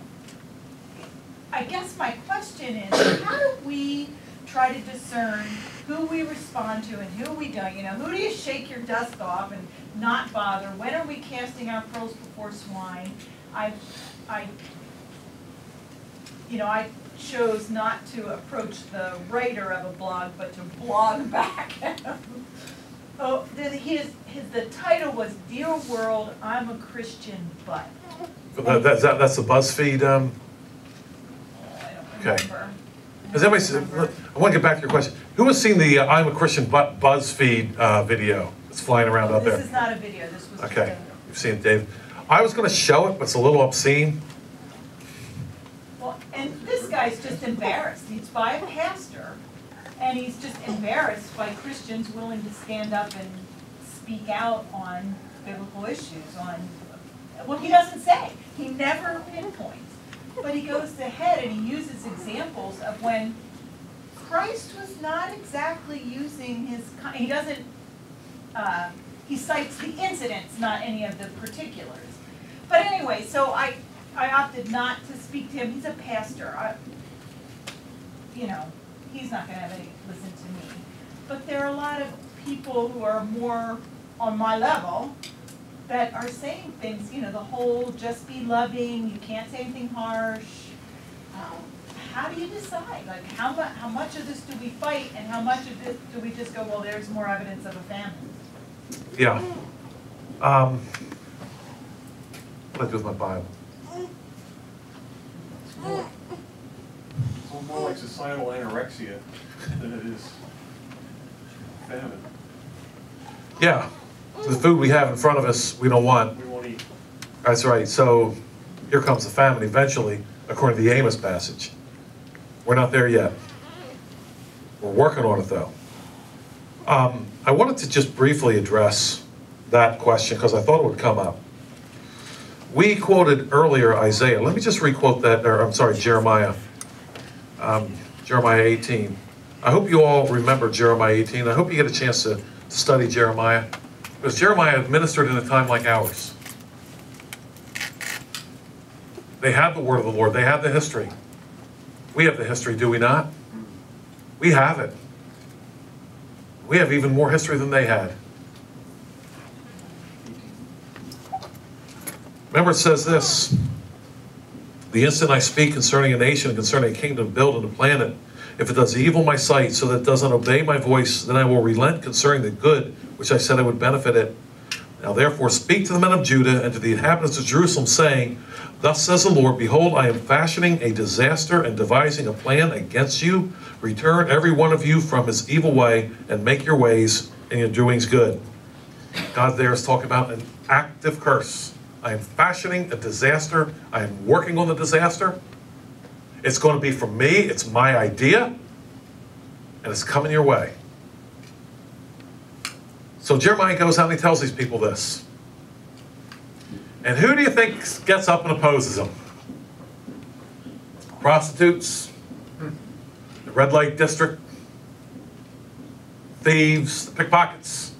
Speaker 2: I guess my question is, how do we try to discern who we respond to and who we don't? You know, who do you shake your dust off and not bother? When are we casting our pearls before swine? I, I, you know, I chose not to approach the writer of a blog, but to blog back at him. Oh, the, his, his, the title was "Dear World, I'm a Christian, but."
Speaker 1: That, that's, that, that's the BuzzFeed. Um,
Speaker 2: I don't
Speaker 1: Okay.
Speaker 2: remember.
Speaker 1: has anybody seen, I want to get back to your question. Who has seen the uh, I'm a Christian but BuzzFeed uh, video that's flying around out
Speaker 2: This
Speaker 1: there?
Speaker 2: is not a video, this was just
Speaker 1: Okay,
Speaker 2: a-
Speaker 1: you've seen it, Dave. I was going to show it, but it's a little obscene.
Speaker 2: Well, and guy's just embarrassed. He's by a pastor, and he's just embarrassed by Christians willing to stand up and speak out on biblical issues, on, well, he doesn't say. He never pinpoints. But he goes ahead and he uses examples of when Christ was not exactly using his, he doesn't, uh, he cites the incidents, not any of the particulars. But anyway, so I, I opted not to speak to him. He's a pastor. I, you know, he's not going to have any listen to me. But there are a lot of people who are more on my level that are saying things, you know, the whole just be loving, you can't say anything harsh. Um, how do you decide? Like, how, mu how much of this do we fight, and how much of this do we just go, well, there's more evidence of a famine?
Speaker 1: Yeah. Um, what do I do with my Bible?
Speaker 6: It's more, it's more like societal anorexia than it is famine.
Speaker 1: Yeah. The food we have in front of us, we don't want.
Speaker 6: We won't eat.
Speaker 1: That's right. So here comes the famine eventually, according to the Amos passage. We're not there yet. We're working on it, though. Um, I wanted to just briefly address that question because I thought it would come up. We quoted earlier Isaiah. Let me just re-quote that, or I'm sorry, Jeremiah. Um, Jeremiah eighteen. I hope you all remember Jeremiah eighteen. I hope you get a chance to study Jeremiah. Because Jeremiah administered in a time like ours. They had the word of the Lord. They had the history. We have the history, do we not? We have it. We have even more history than they had. Remember, it says this: the instant I speak concerning a nation, concerning a kingdom, build and to plan it, if it does evil in my sight, so that it doesn't obey my voice, then I will relent concerning the good which I said I would benefit it. Now therefore speak to the men of Judah and to the inhabitants of Jerusalem, saying, thus says the Lord, behold, I am fashioning a disaster and devising a plan against you. Return every one of you from his evil way, and make your ways and your doings good. God there is talking about an active curse. I am fashioning a disaster. I am working on the disaster. It's going to be from me. It's my idea. And it's coming your way. So Jeremiah goes out and he tells these people this. And who do you think gets up and opposes him? Prostitutes, the red light district, thieves, the pickpockets.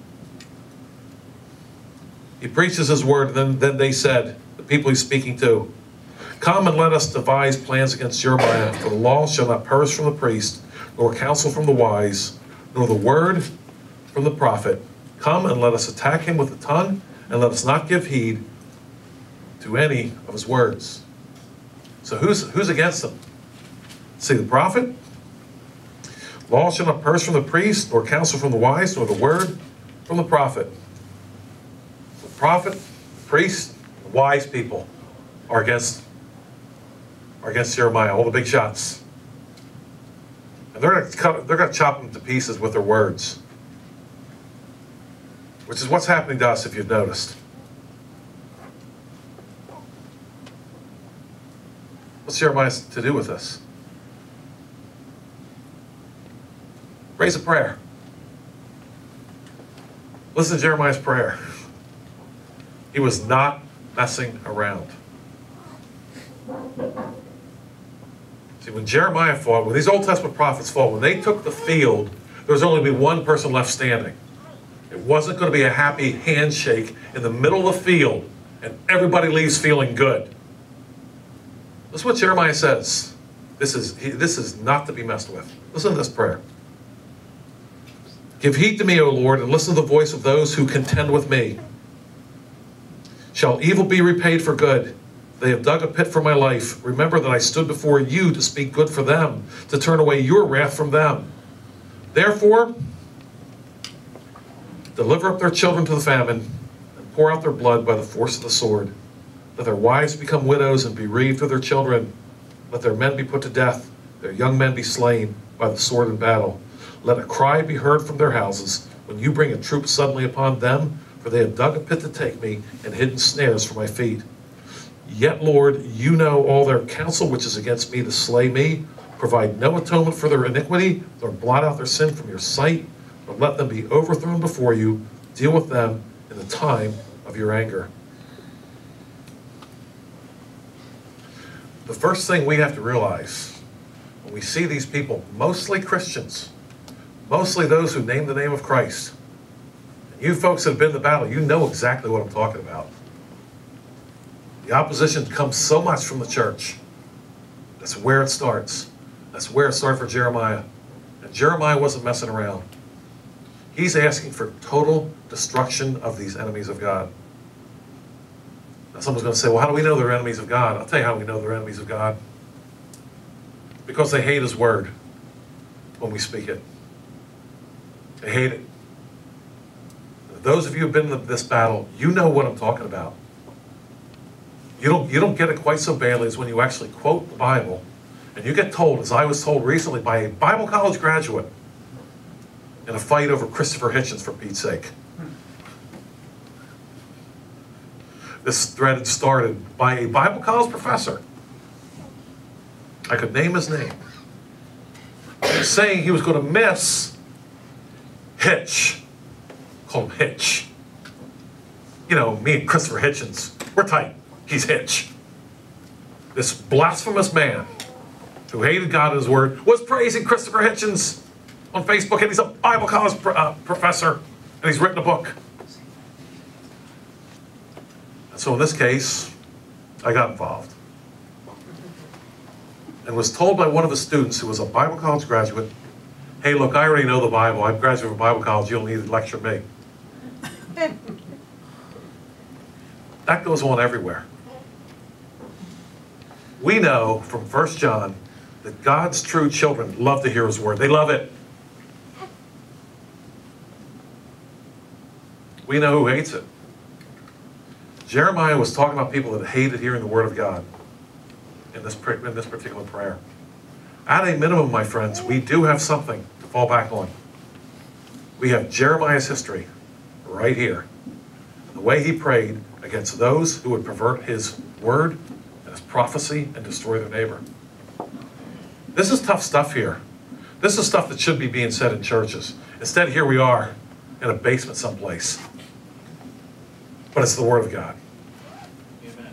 Speaker 1: He preaches his word, and then, then they said, the people he's speaking to, come and let us devise plans against Jeremiah, for the law shall not perish from the priest, nor counsel from the wise, nor the word from the prophet. Come and let us attack him with the tongue, and let us not give heed to any of his words. So who's, who's against him? See, the prophet? Law shall not perish from the priest, nor counsel from the wise, nor the word from the prophet. The prophet, the priest, the wise people are against, are against Jeremiah, all the big shots. And they're going to cut, they're going to chop him to pieces with their words. Which is what's happening to us, if you've noticed. What's Jeremiah to do with this? Raise a prayer. Listen to Jeremiah's prayer. He was not messing around. See, when Jeremiah fought, when these Old Testament prophets fought, when they took the field, there was only one person left standing. It wasn't going to be a happy handshake in the middle of the field and everybody leaves feeling good. That's what Jeremiah says. This is, he, this is not to be messed with. Listen to this prayer. Give heed to me, O Lord, and listen to the voice of those who contend with me. Shall evil be repaid for good? They have dug a pit for my life. Remember that I stood before you to speak good for them, to turn away your wrath from them. Therefore, deliver up their children to the famine, and pour out their blood by the force of the sword. Let their wives become widows and bereaved of their children. Let their men be put to death, their young men be slain by the sword in battle. Let a cry be heard from their houses when you bring a troop suddenly upon them, for they have dug a pit to take me and hidden snares for my feet. Yet, Lord, you know all their counsel, which is against me to slay me. Provide no atonement for their iniquity, nor blot out their sin from your sight, but let them be overthrown before you. Deal with them in the time of your anger. The first thing we have to realize when we see these people, mostly Christians, mostly those who name the name of Christ, and you folks that have been in the battle, you know exactly what I'm talking about. The opposition comes so much from the church. That's where it starts. That's where it started for Jeremiah. And Jeremiah wasn't messing around. He's asking for total destruction of these enemies of God. Now someone's going to say, well, how do we know they're enemies of God? I'll tell you how we know they're enemies of God. Because they hate his word when we speak it. They hate it. Those of you who have been in this battle, you know what I'm talking about. You don't, you don't get it quite so badly as when you actually quote the Bible and you get told, as I was told recently by a Bible college graduate in a fight over Christopher Hitchens, for Pete's sake. This thread had started by a Bible college professor. I could name his name. Saying he was going to miss Hitch. Call him Hitch. You know, me and Christopher Hitchens, we're tight. He's Hitch. This blasphemous man who hated God and his word was praising Christopher Hitchens on Facebook, and he's a Bible college pr uh, professor, and he's written a book. And so in this case, I got involved and was told by one of the students who was a Bible college graduate, hey, look, I already know the Bible. I graduated from Bible college. You don't need to lecture me. That goes on everywhere. We know from First John that God's true children love to hear his word. They love it. We know who hates it. Jeremiah was talking about people that hated hearing the word of God in this, in this particular prayer. At a minimum, my friends, we do have something to fall back on. We have Jeremiah's history right here. The way he prayed against those who would pervert his word and his prophecy and destroy their neighbor. This is tough stuff here. This is stuff that should be being said in churches. Instead, here we are in a basement someplace. But it's the word of God.
Speaker 6: Amen.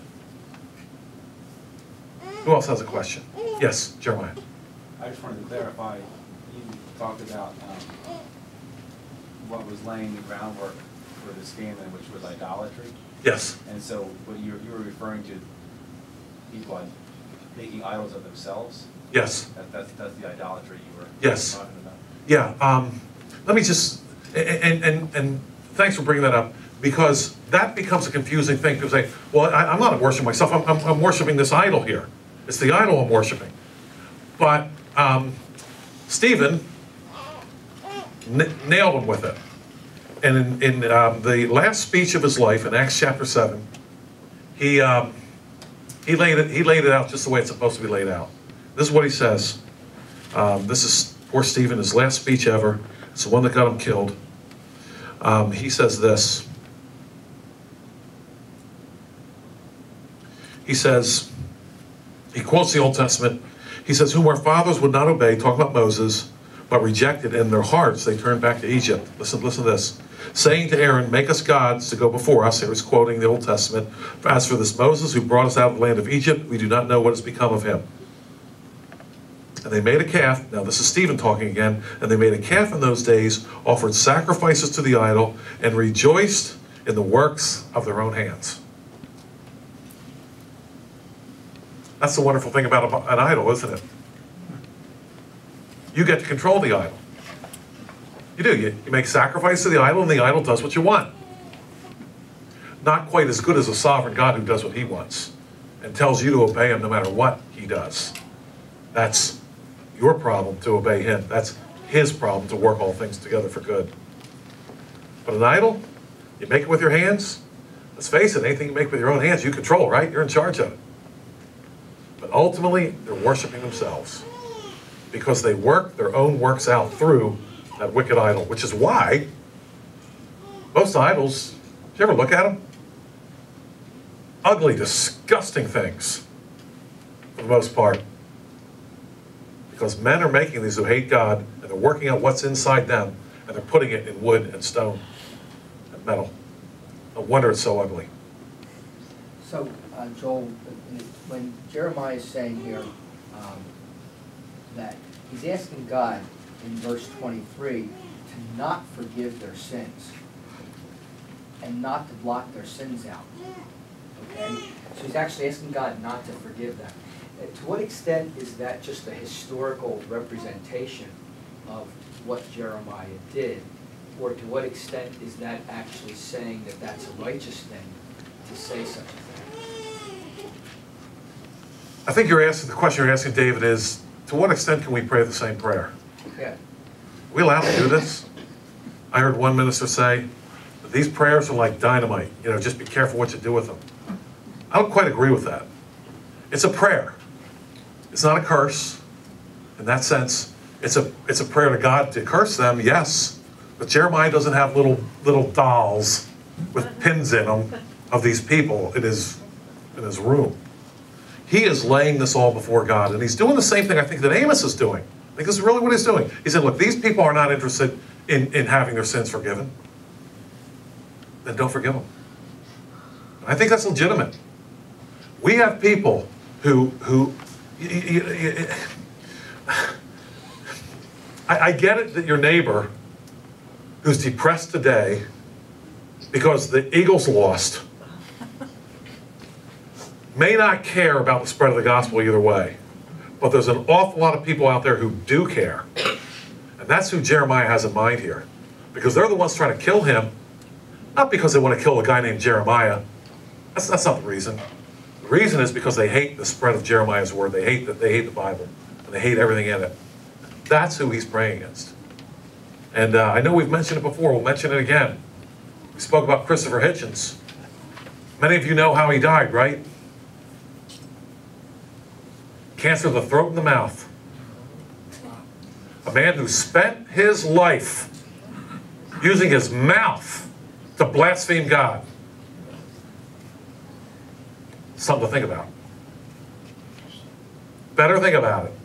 Speaker 1: Who else has a question? Yes, Jeremiah.
Speaker 8: I just wanted to clarify, you talked about um, what was laying the groundwork for this famine, which was idolatry.
Speaker 1: Yes.
Speaker 8: And so what you, you were referring to people like making idols of themselves?
Speaker 1: Yes.
Speaker 8: That, that's, that's the idolatry you were
Speaker 1: Yes.
Speaker 8: talking about?
Speaker 1: Yeah. Um, let me just, and, and, and thanks for bringing that up, because that becomes a confusing thing. People say, well, I, I'm not worshiping myself. I'm, I'm, I'm worshiping this idol here. It's the idol I'm worshiping. But um, Stephen n nailed him with it. And in, in um, the last speech of his life, in Acts chapter seven, he, um, he, laid it, he laid it out just the way it's supposed to be laid out. This is what he says. Um, this is poor Stephen, his last speech ever. It's the one that got him killed. Um, he says this. He says, he quotes the Old Testament. He says, whom our fathers would not obey, talking about Moses, but rejected in their hearts, they turned back to Egypt. Listen, listen to this. Saying to Aaron, make us gods to go before us. He was quoting the Old Testament. As for this Moses who brought us out of the land of Egypt, we do not know what has become of him. And they made a calf. Now this is Stephen talking again. And they made a calf in those days, offered sacrifices to the idol, and rejoiced in the works of their own hands. That's the wonderful thing about a, an idol, isn't it? You get to control the idol. You do. You, you make sacrifice to the idol, and the idol does what you want. Not quite as good as a sovereign God who does what he wants and tells you to obey him no matter what he does. That's your problem to obey him. That's his problem to work all things together for good. But an idol, you make it with your hands. Let's face it, anything you make with your own hands, you control, right? You're in charge of it. But ultimately, they're worshiping themselves because they work their own works out through that wicked idol, which is why most idols, did you ever look at them? ugly, disgusting things, for the most part. Because men are making these who hate God, and they're working out what's inside them, and they're putting it in wood and stone and metal. No wonder it's so ugly.
Speaker 7: So, uh, Joel, when Jeremiah is saying here um, that he's asking God in verse twenty-three to not forgive their sins and not to blot their sins out. Okay? So he's actually asking God not to forgive them. Uh, to what extent is that just a historical representation of what Jeremiah did? Or to what extent is that actually saying that that's a righteous thing to say such a thing?
Speaker 1: I think you're asking, the question you're asking, David, is to what extent can we pray the same prayer?
Speaker 7: Yeah.
Speaker 1: Are we allowed to do this? I heard one minister say that these prayers are like dynamite. You know, just be careful what you do with them. I don't quite agree with that. It's a prayer. It's not a curse. In that sense, it's a it's a prayer to God to curse them, yes. But Jeremiah doesn't have little little dolls with pins in them of these people in his in his room. He is laying this all before God, and he's doing the same thing I think that Amos is doing. I think this is really what he's doing. He said, look, these people are not interested in, in having their sins forgiven. Then don't forgive them. And I think that's legitimate. We have people who, who y y y I, I get it that your neighbor who's depressed today because the Eagles lost may not care about the spread of the gospel either way. But there's an awful lot of people out there who do care. And that's who Jeremiah has in mind here. Because they're the ones trying to kill him, not because they want to kill a guy named Jeremiah. That's, that's not the reason. The reason is because they hate the spread of Jeremiah's word. They hate, the, they hate the Bible. And they hate everything in it. That's who he's praying against. And uh, I know we've mentioned it before. We'll mention it again. We spoke about Christopher Hitchens. Many of you know how he died, right? Cancer of the throat and the mouth. A man who spent his life using his mouth to blaspheme God. Something to think about. Better think about it.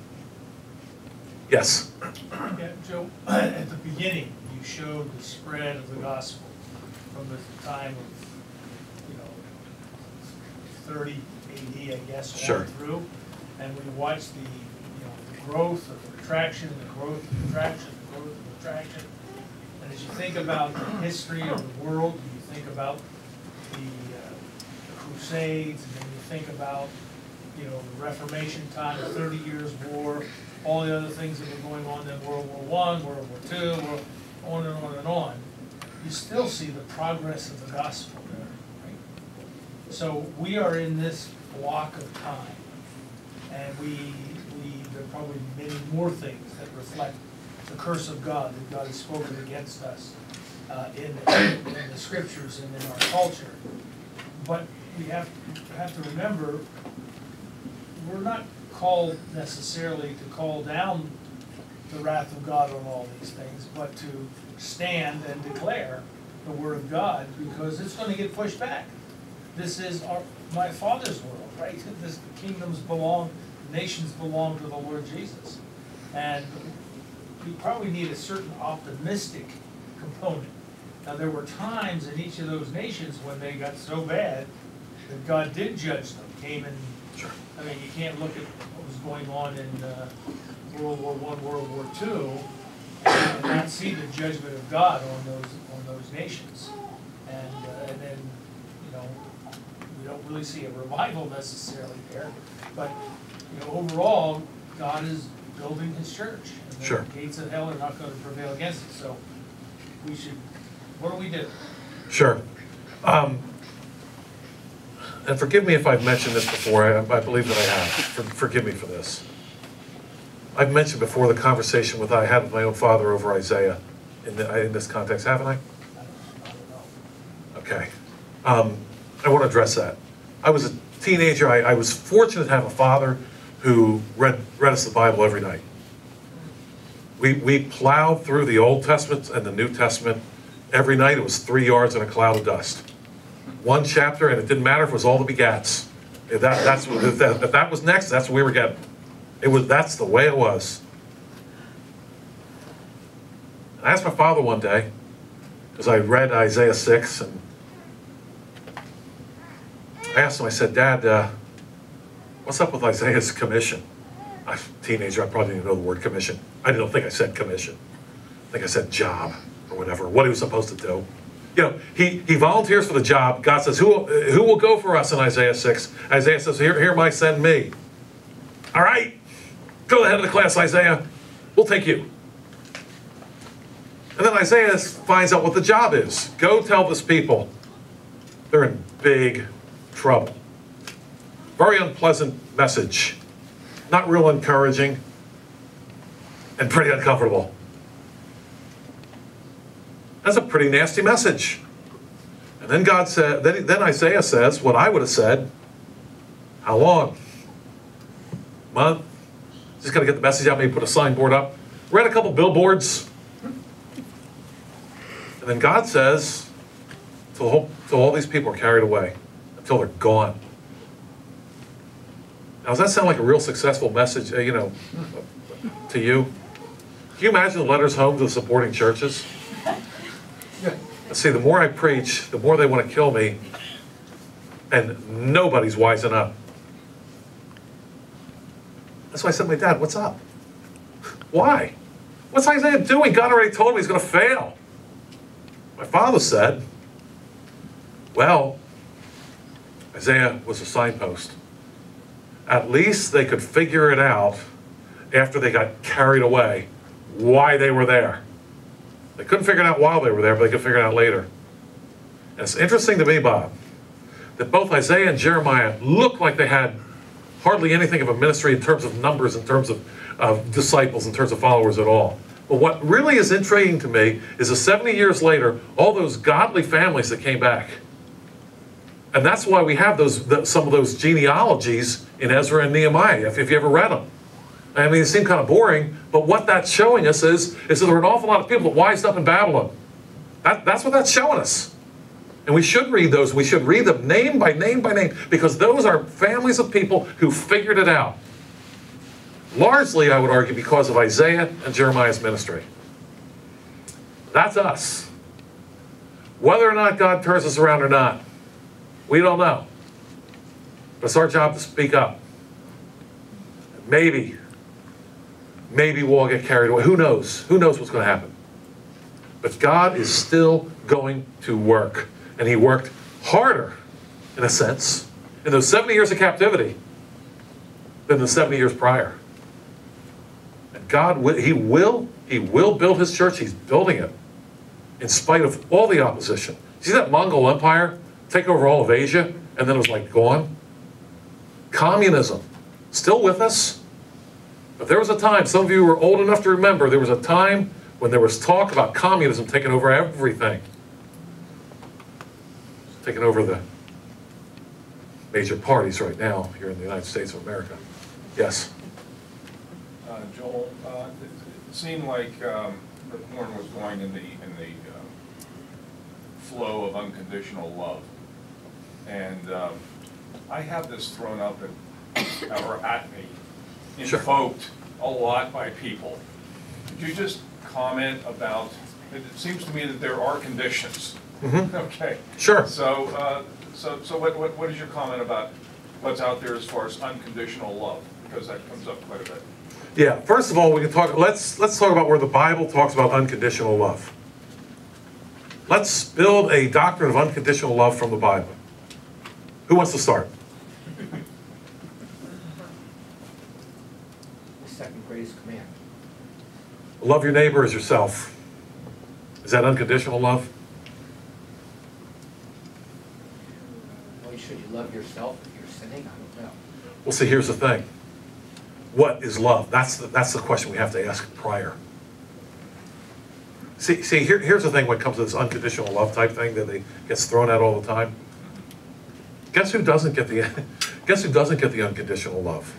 Speaker 1: Yes?
Speaker 9: Yeah, Joe, at the beginning, you showed the spread of the gospel from the time of, you know, thirty A D, I guess,
Speaker 1: Sure.
Speaker 9: on through. And we watched the, you know, the growth of the retraction, the growth of retraction, the growth of retraction. And as you think about the history of the world, you think about the, uh, the Crusades, and then you think about, you know, the Reformation time, the Thirty Years' War, all the other things that were going on in World War One, World War Two, World, on and on and on. You still see the progress of the gospel there, right? So we are in this block of time. And we, we, there are probably many more things that reflect the curse of God, that God has spoken against us uh, in, the, in the scriptures and in our culture. But we have, have to remember, we're not called necessarily to call down the wrath of God on all these things, but to stand and declare the word of God, because it's going to get pushed back. This is our, my Father's world, right? This, the kingdoms belong, nations belong to the Lord Jesus. And we probably need a certain optimistic component. Now, there were times in each of those nations when they got so bad that God did judge them, came and,
Speaker 1: Sure.
Speaker 9: I mean, you can't look at what was going on in uh, World War One, World War Two, and not see the judgment of God on those on those nations. And, uh, and then, you know, we don't really see a revival necessarily there. But, you know, overall, God is building his church. And the
Speaker 1: Sure.
Speaker 9: gates of hell are not going to prevail against it. So we should, what do we do?
Speaker 1: Sure. Um, and forgive me if I've mentioned this before. I, I believe that I have. For, forgive me for this. I've mentioned before the conversation with I had with my own father over Isaiah in, the, in this context, haven't I?
Speaker 9: I don't, I don't know.
Speaker 1: Okay. Um, I want to address that. I was a teenager. I, I was fortunate to have a father who read, read us the Bible every night. We, we plowed through the Old Testament and the New Testament every night. It was three yards in a cloud of dust. one chapter, and it didn't matter if it was all the begats. If that, that's, if that, if that was next, that's what we were getting. It was, that's the way it was. And I asked my father one day, because I read Isaiah six, and I asked him, I said, Dad, uh, what's up with Isaiah's commission? I was a teenager, I probably didn't know the word commission. I don't think I said commission. I think I said job, or whatever, what he was supposed to do. You know, he, he volunteers for the job. God says, who, who will go for us in Isaiah six? Isaiah says, here, here, my send me. All right, go to the head of the class, Isaiah. We'll take you. And then Isaiah finds out what the job is. Go tell this people they're in big trouble. Very unpleasant message. Not real encouraging. And pretty uncomfortable. That's a pretty nasty message. And then God said, then, then Isaiah says what I would have said. How long? Month? Just gotta get the message out, maybe put a signboard up. Read a couple billboards. And then God says, till, whole, till all these people are carried away, until they're gone. Now, does that sound like a real successful message, uh, you know, to you? Can you imagine the letters home to the supporting churches? See, the more I preach, the more they want to kill me, and nobody's wising up. That's why I said to my dad, what's up? Why? What's Isaiah doing? God already told him he's going to fail. My father said, well, Isaiah was a signpost. At least they could figure it out after they got carried away, why they were there. They couldn't figure it out while they were there, but they could figure it out later. And it's interesting to me, Bob, that both Isaiah and Jeremiah look like they had hardly anything of a ministry in terms of numbers, in terms of, of disciples, in terms of followers at all. But what really is intriguing to me is that seventy years later, all those godly families that came back. And that's why we have those the, some of those genealogies in Ezra and Nehemiah, if, if you ever read them. I mean, it seemed kind of boring, but what that's showing us is, is that there were an awful lot of people that wised up in Babylon. That, that's what that's showing us. And we should read those. We should read them name by name by name, because those are families of people who figured it out. Largely, I would argue, because of Isaiah and Jeremiah's ministry. That's us. Whether or not God turns us around or not, we don't know. But it's our job to speak up. Maybe, maybe we'll all get carried away. Who knows? Who knows what's going to happen? But God is still going to work. And he worked harder, in a sense, in those seventy years of captivity than the seventy years prior. And God, he will, he will build his church. He's building it in spite of all the opposition. See that Mongol Empire take over all of Asia, and then it was like gone? Communism, still with us. But there was a time, some of you were old enough to remember, there was a time when there was talk about communism taking over everything. Taking over the major parties right now here in the United States of America. Yes?
Speaker 10: Uh, Joel, uh, it, it seemed like um, the porn was going in the, in the uh, flow of unconditional love. And um, I have this thrown up at, or at me, invoked a lot by people. Could you just comment about, it seems to me that there are conditions.
Speaker 1: Mm-hmm.
Speaker 10: Okay.
Speaker 1: Sure.
Speaker 10: So, uh, so, so what, what, what is your comment about what's out there as far as unconditional love? Because that comes up quite a bit.
Speaker 1: Yeah. First of all, we can talk. Let's let's talk about where the Bible talks about unconditional love. Let's build a doctrine of unconditional love from the Bible. Who wants to start?
Speaker 7: The second greatest command.
Speaker 1: Love your neighbor as yourself. Is that unconditional love?
Speaker 7: Well, should you love yourself if you're sinning? I don't know.
Speaker 1: Well, see, here's the thing. What is love? That's the, that's the question we have to ask prior. See, see here, here's the thing when it comes to this unconditional love type thing that they, gets thrown out all the time. Guess who doesn't get the, guess who doesn't get the unconditional love?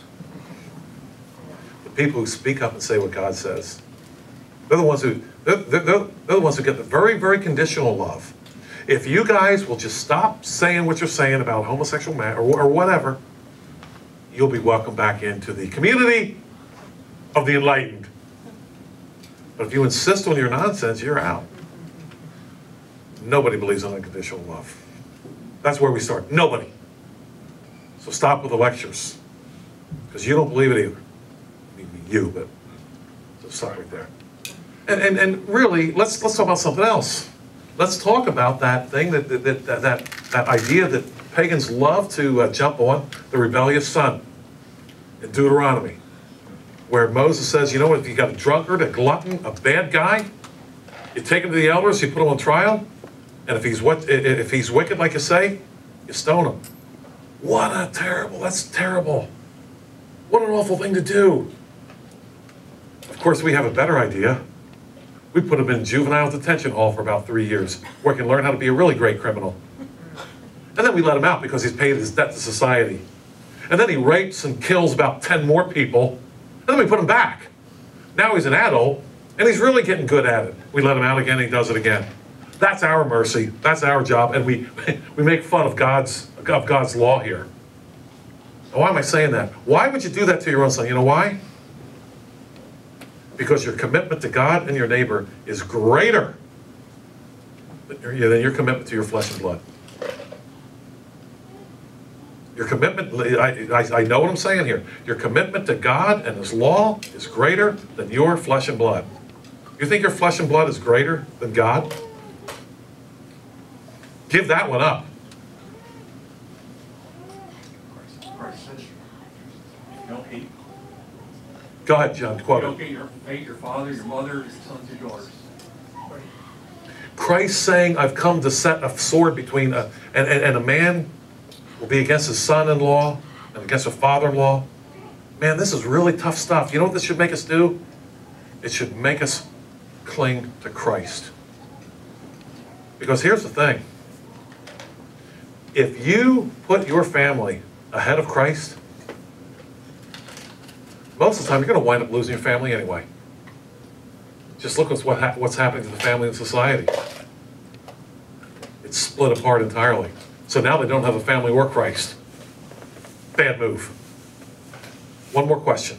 Speaker 1: The people who speak up and say what God says. They're the ones who, they're, they're, they're the ones who get the very, very conditional love. if you guys will just stop saying what you're saying about homosexual man or, or whatever, you'll be welcomed back into the community of the enlightened. But if you insist on your nonsense, you're out. Nobody believes in unconditional love. That's where we start. Nobody. So stop with the lectures. Because you don't believe it either. I mean, you, but so stop right there. And, and, and really, let's, let's talk about something else. Let's talk about that thing, that, that, that, that, that idea that pagans love to uh, jump on, the rebellious son in Deuteronomy, where Moses says, you know what, if you got a drunkard, a glutton, a bad guy, you take him to the elders, you put him on trial, and if he's, what, if he's wicked, like you say, you stone him. What a terrible, that's terrible. What an awful thing to do. Of course, we have a better idea. We put him in juvenile detention hall for about three years, where he can learn how to be a really great criminal. And then we let him out because he's paid his debt to society. And then he rapes and kills about ten more people, and then we put him back. Now he's an adult, and he's really getting good at it. We let him out again, and he does it again. That's our mercy. That's our job, and we, we make fun of God's, of God's law here. Now, why am I saying that? Why would you do that to your own son? You know why? Because your commitment to God and your neighbor is greater than your, than your commitment to your flesh and blood. Your commitment, I, I, I know what I'm saying here. Your commitment to God and His law is greater than your flesh and blood. You think your flesh and blood is greater than God? Give that one up.
Speaker 6: Christ says, you don't hate.
Speaker 1: Go ahead, John,
Speaker 6: You
Speaker 1: quote
Speaker 6: don't
Speaker 1: it.
Speaker 6: hate your, hate your father, your mother, your sons, your daughters.
Speaker 1: Christ saying, I've come to set a sword between, a, and, and, and a man will be against his son-in-law and against a father-in-law. Man, this is really tough stuff. You know what this should make us do? It should make us cling to Christ. Because here's the thing. If you put your family ahead of Christ, most of the time you're going to wind up losing your family anyway. Just look at what ha what's happening to the family in society. It's split apart entirely. So now they don't have a family or Christ. Bad move. One more question.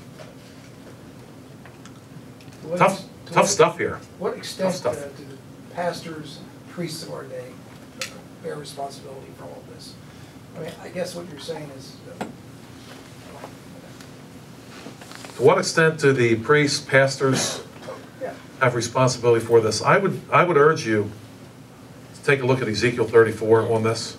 Speaker 11: What
Speaker 1: Tough,
Speaker 11: ex- to
Speaker 1: tough
Speaker 11: what-
Speaker 1: stuff here.
Speaker 11: What extent
Speaker 1: Tough
Speaker 11: uh,
Speaker 1: stuff.
Speaker 11: do the pastors and priests of our day bear responsibility for all of this? I mean, I guess what you're saying is, uh,
Speaker 1: To what extent do the priests, pastors
Speaker 11: yeah,
Speaker 1: have responsibility for this? I would, I would urge you to take a look at Ezekiel thirty-four on this.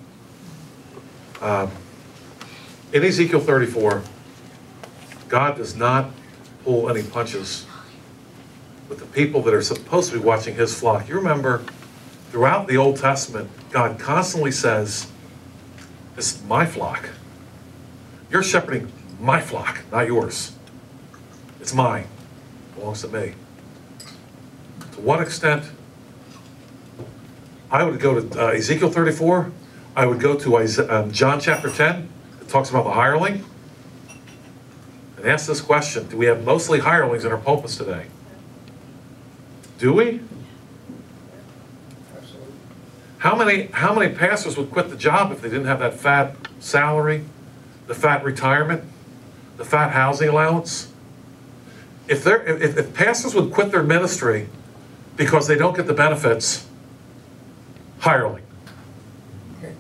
Speaker 1: Um, in Ezekiel thirty-four, God does not pull any punches with the people that are supposed to be watching His flock. You remember, throughout the Old Testament, God constantly says, this is my flock. You're shepherding my flock, not yours. It's mine. It belongs to me. To what extent? I would go to uh, Ezekiel thirty-four. I would go to Isaiah, um, John chapter ten. It talks about the hireling. And ask this question. Do we have mostly hirelings in our pulpits today? Do we?
Speaker 11: absolutely.
Speaker 1: How many, how many pastors would quit the job if they didn't have that fat salary, the fat retirement, the fat housing allowance? If, they're, if, if pastors would quit their ministry because they don't get the benefits, hireling.
Speaker 11: Okay.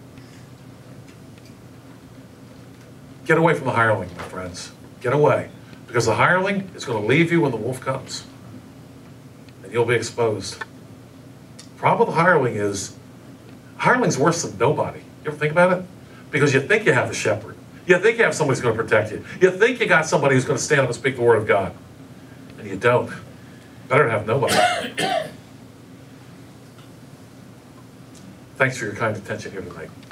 Speaker 1: Get away from the hireling, my friends. Get away. Because the hireling is going to leave you when the wolf comes. And you'll be exposed. The problem with the hireling is, hireling's worse than nobody. You ever think about it? Because you think you have a shepherd. You think you have somebody who's going to protect you. You think you got somebody who's going to stand up and speak the word of God. And you don't. Better to have nobody. Thanks for your kind attention here tonight.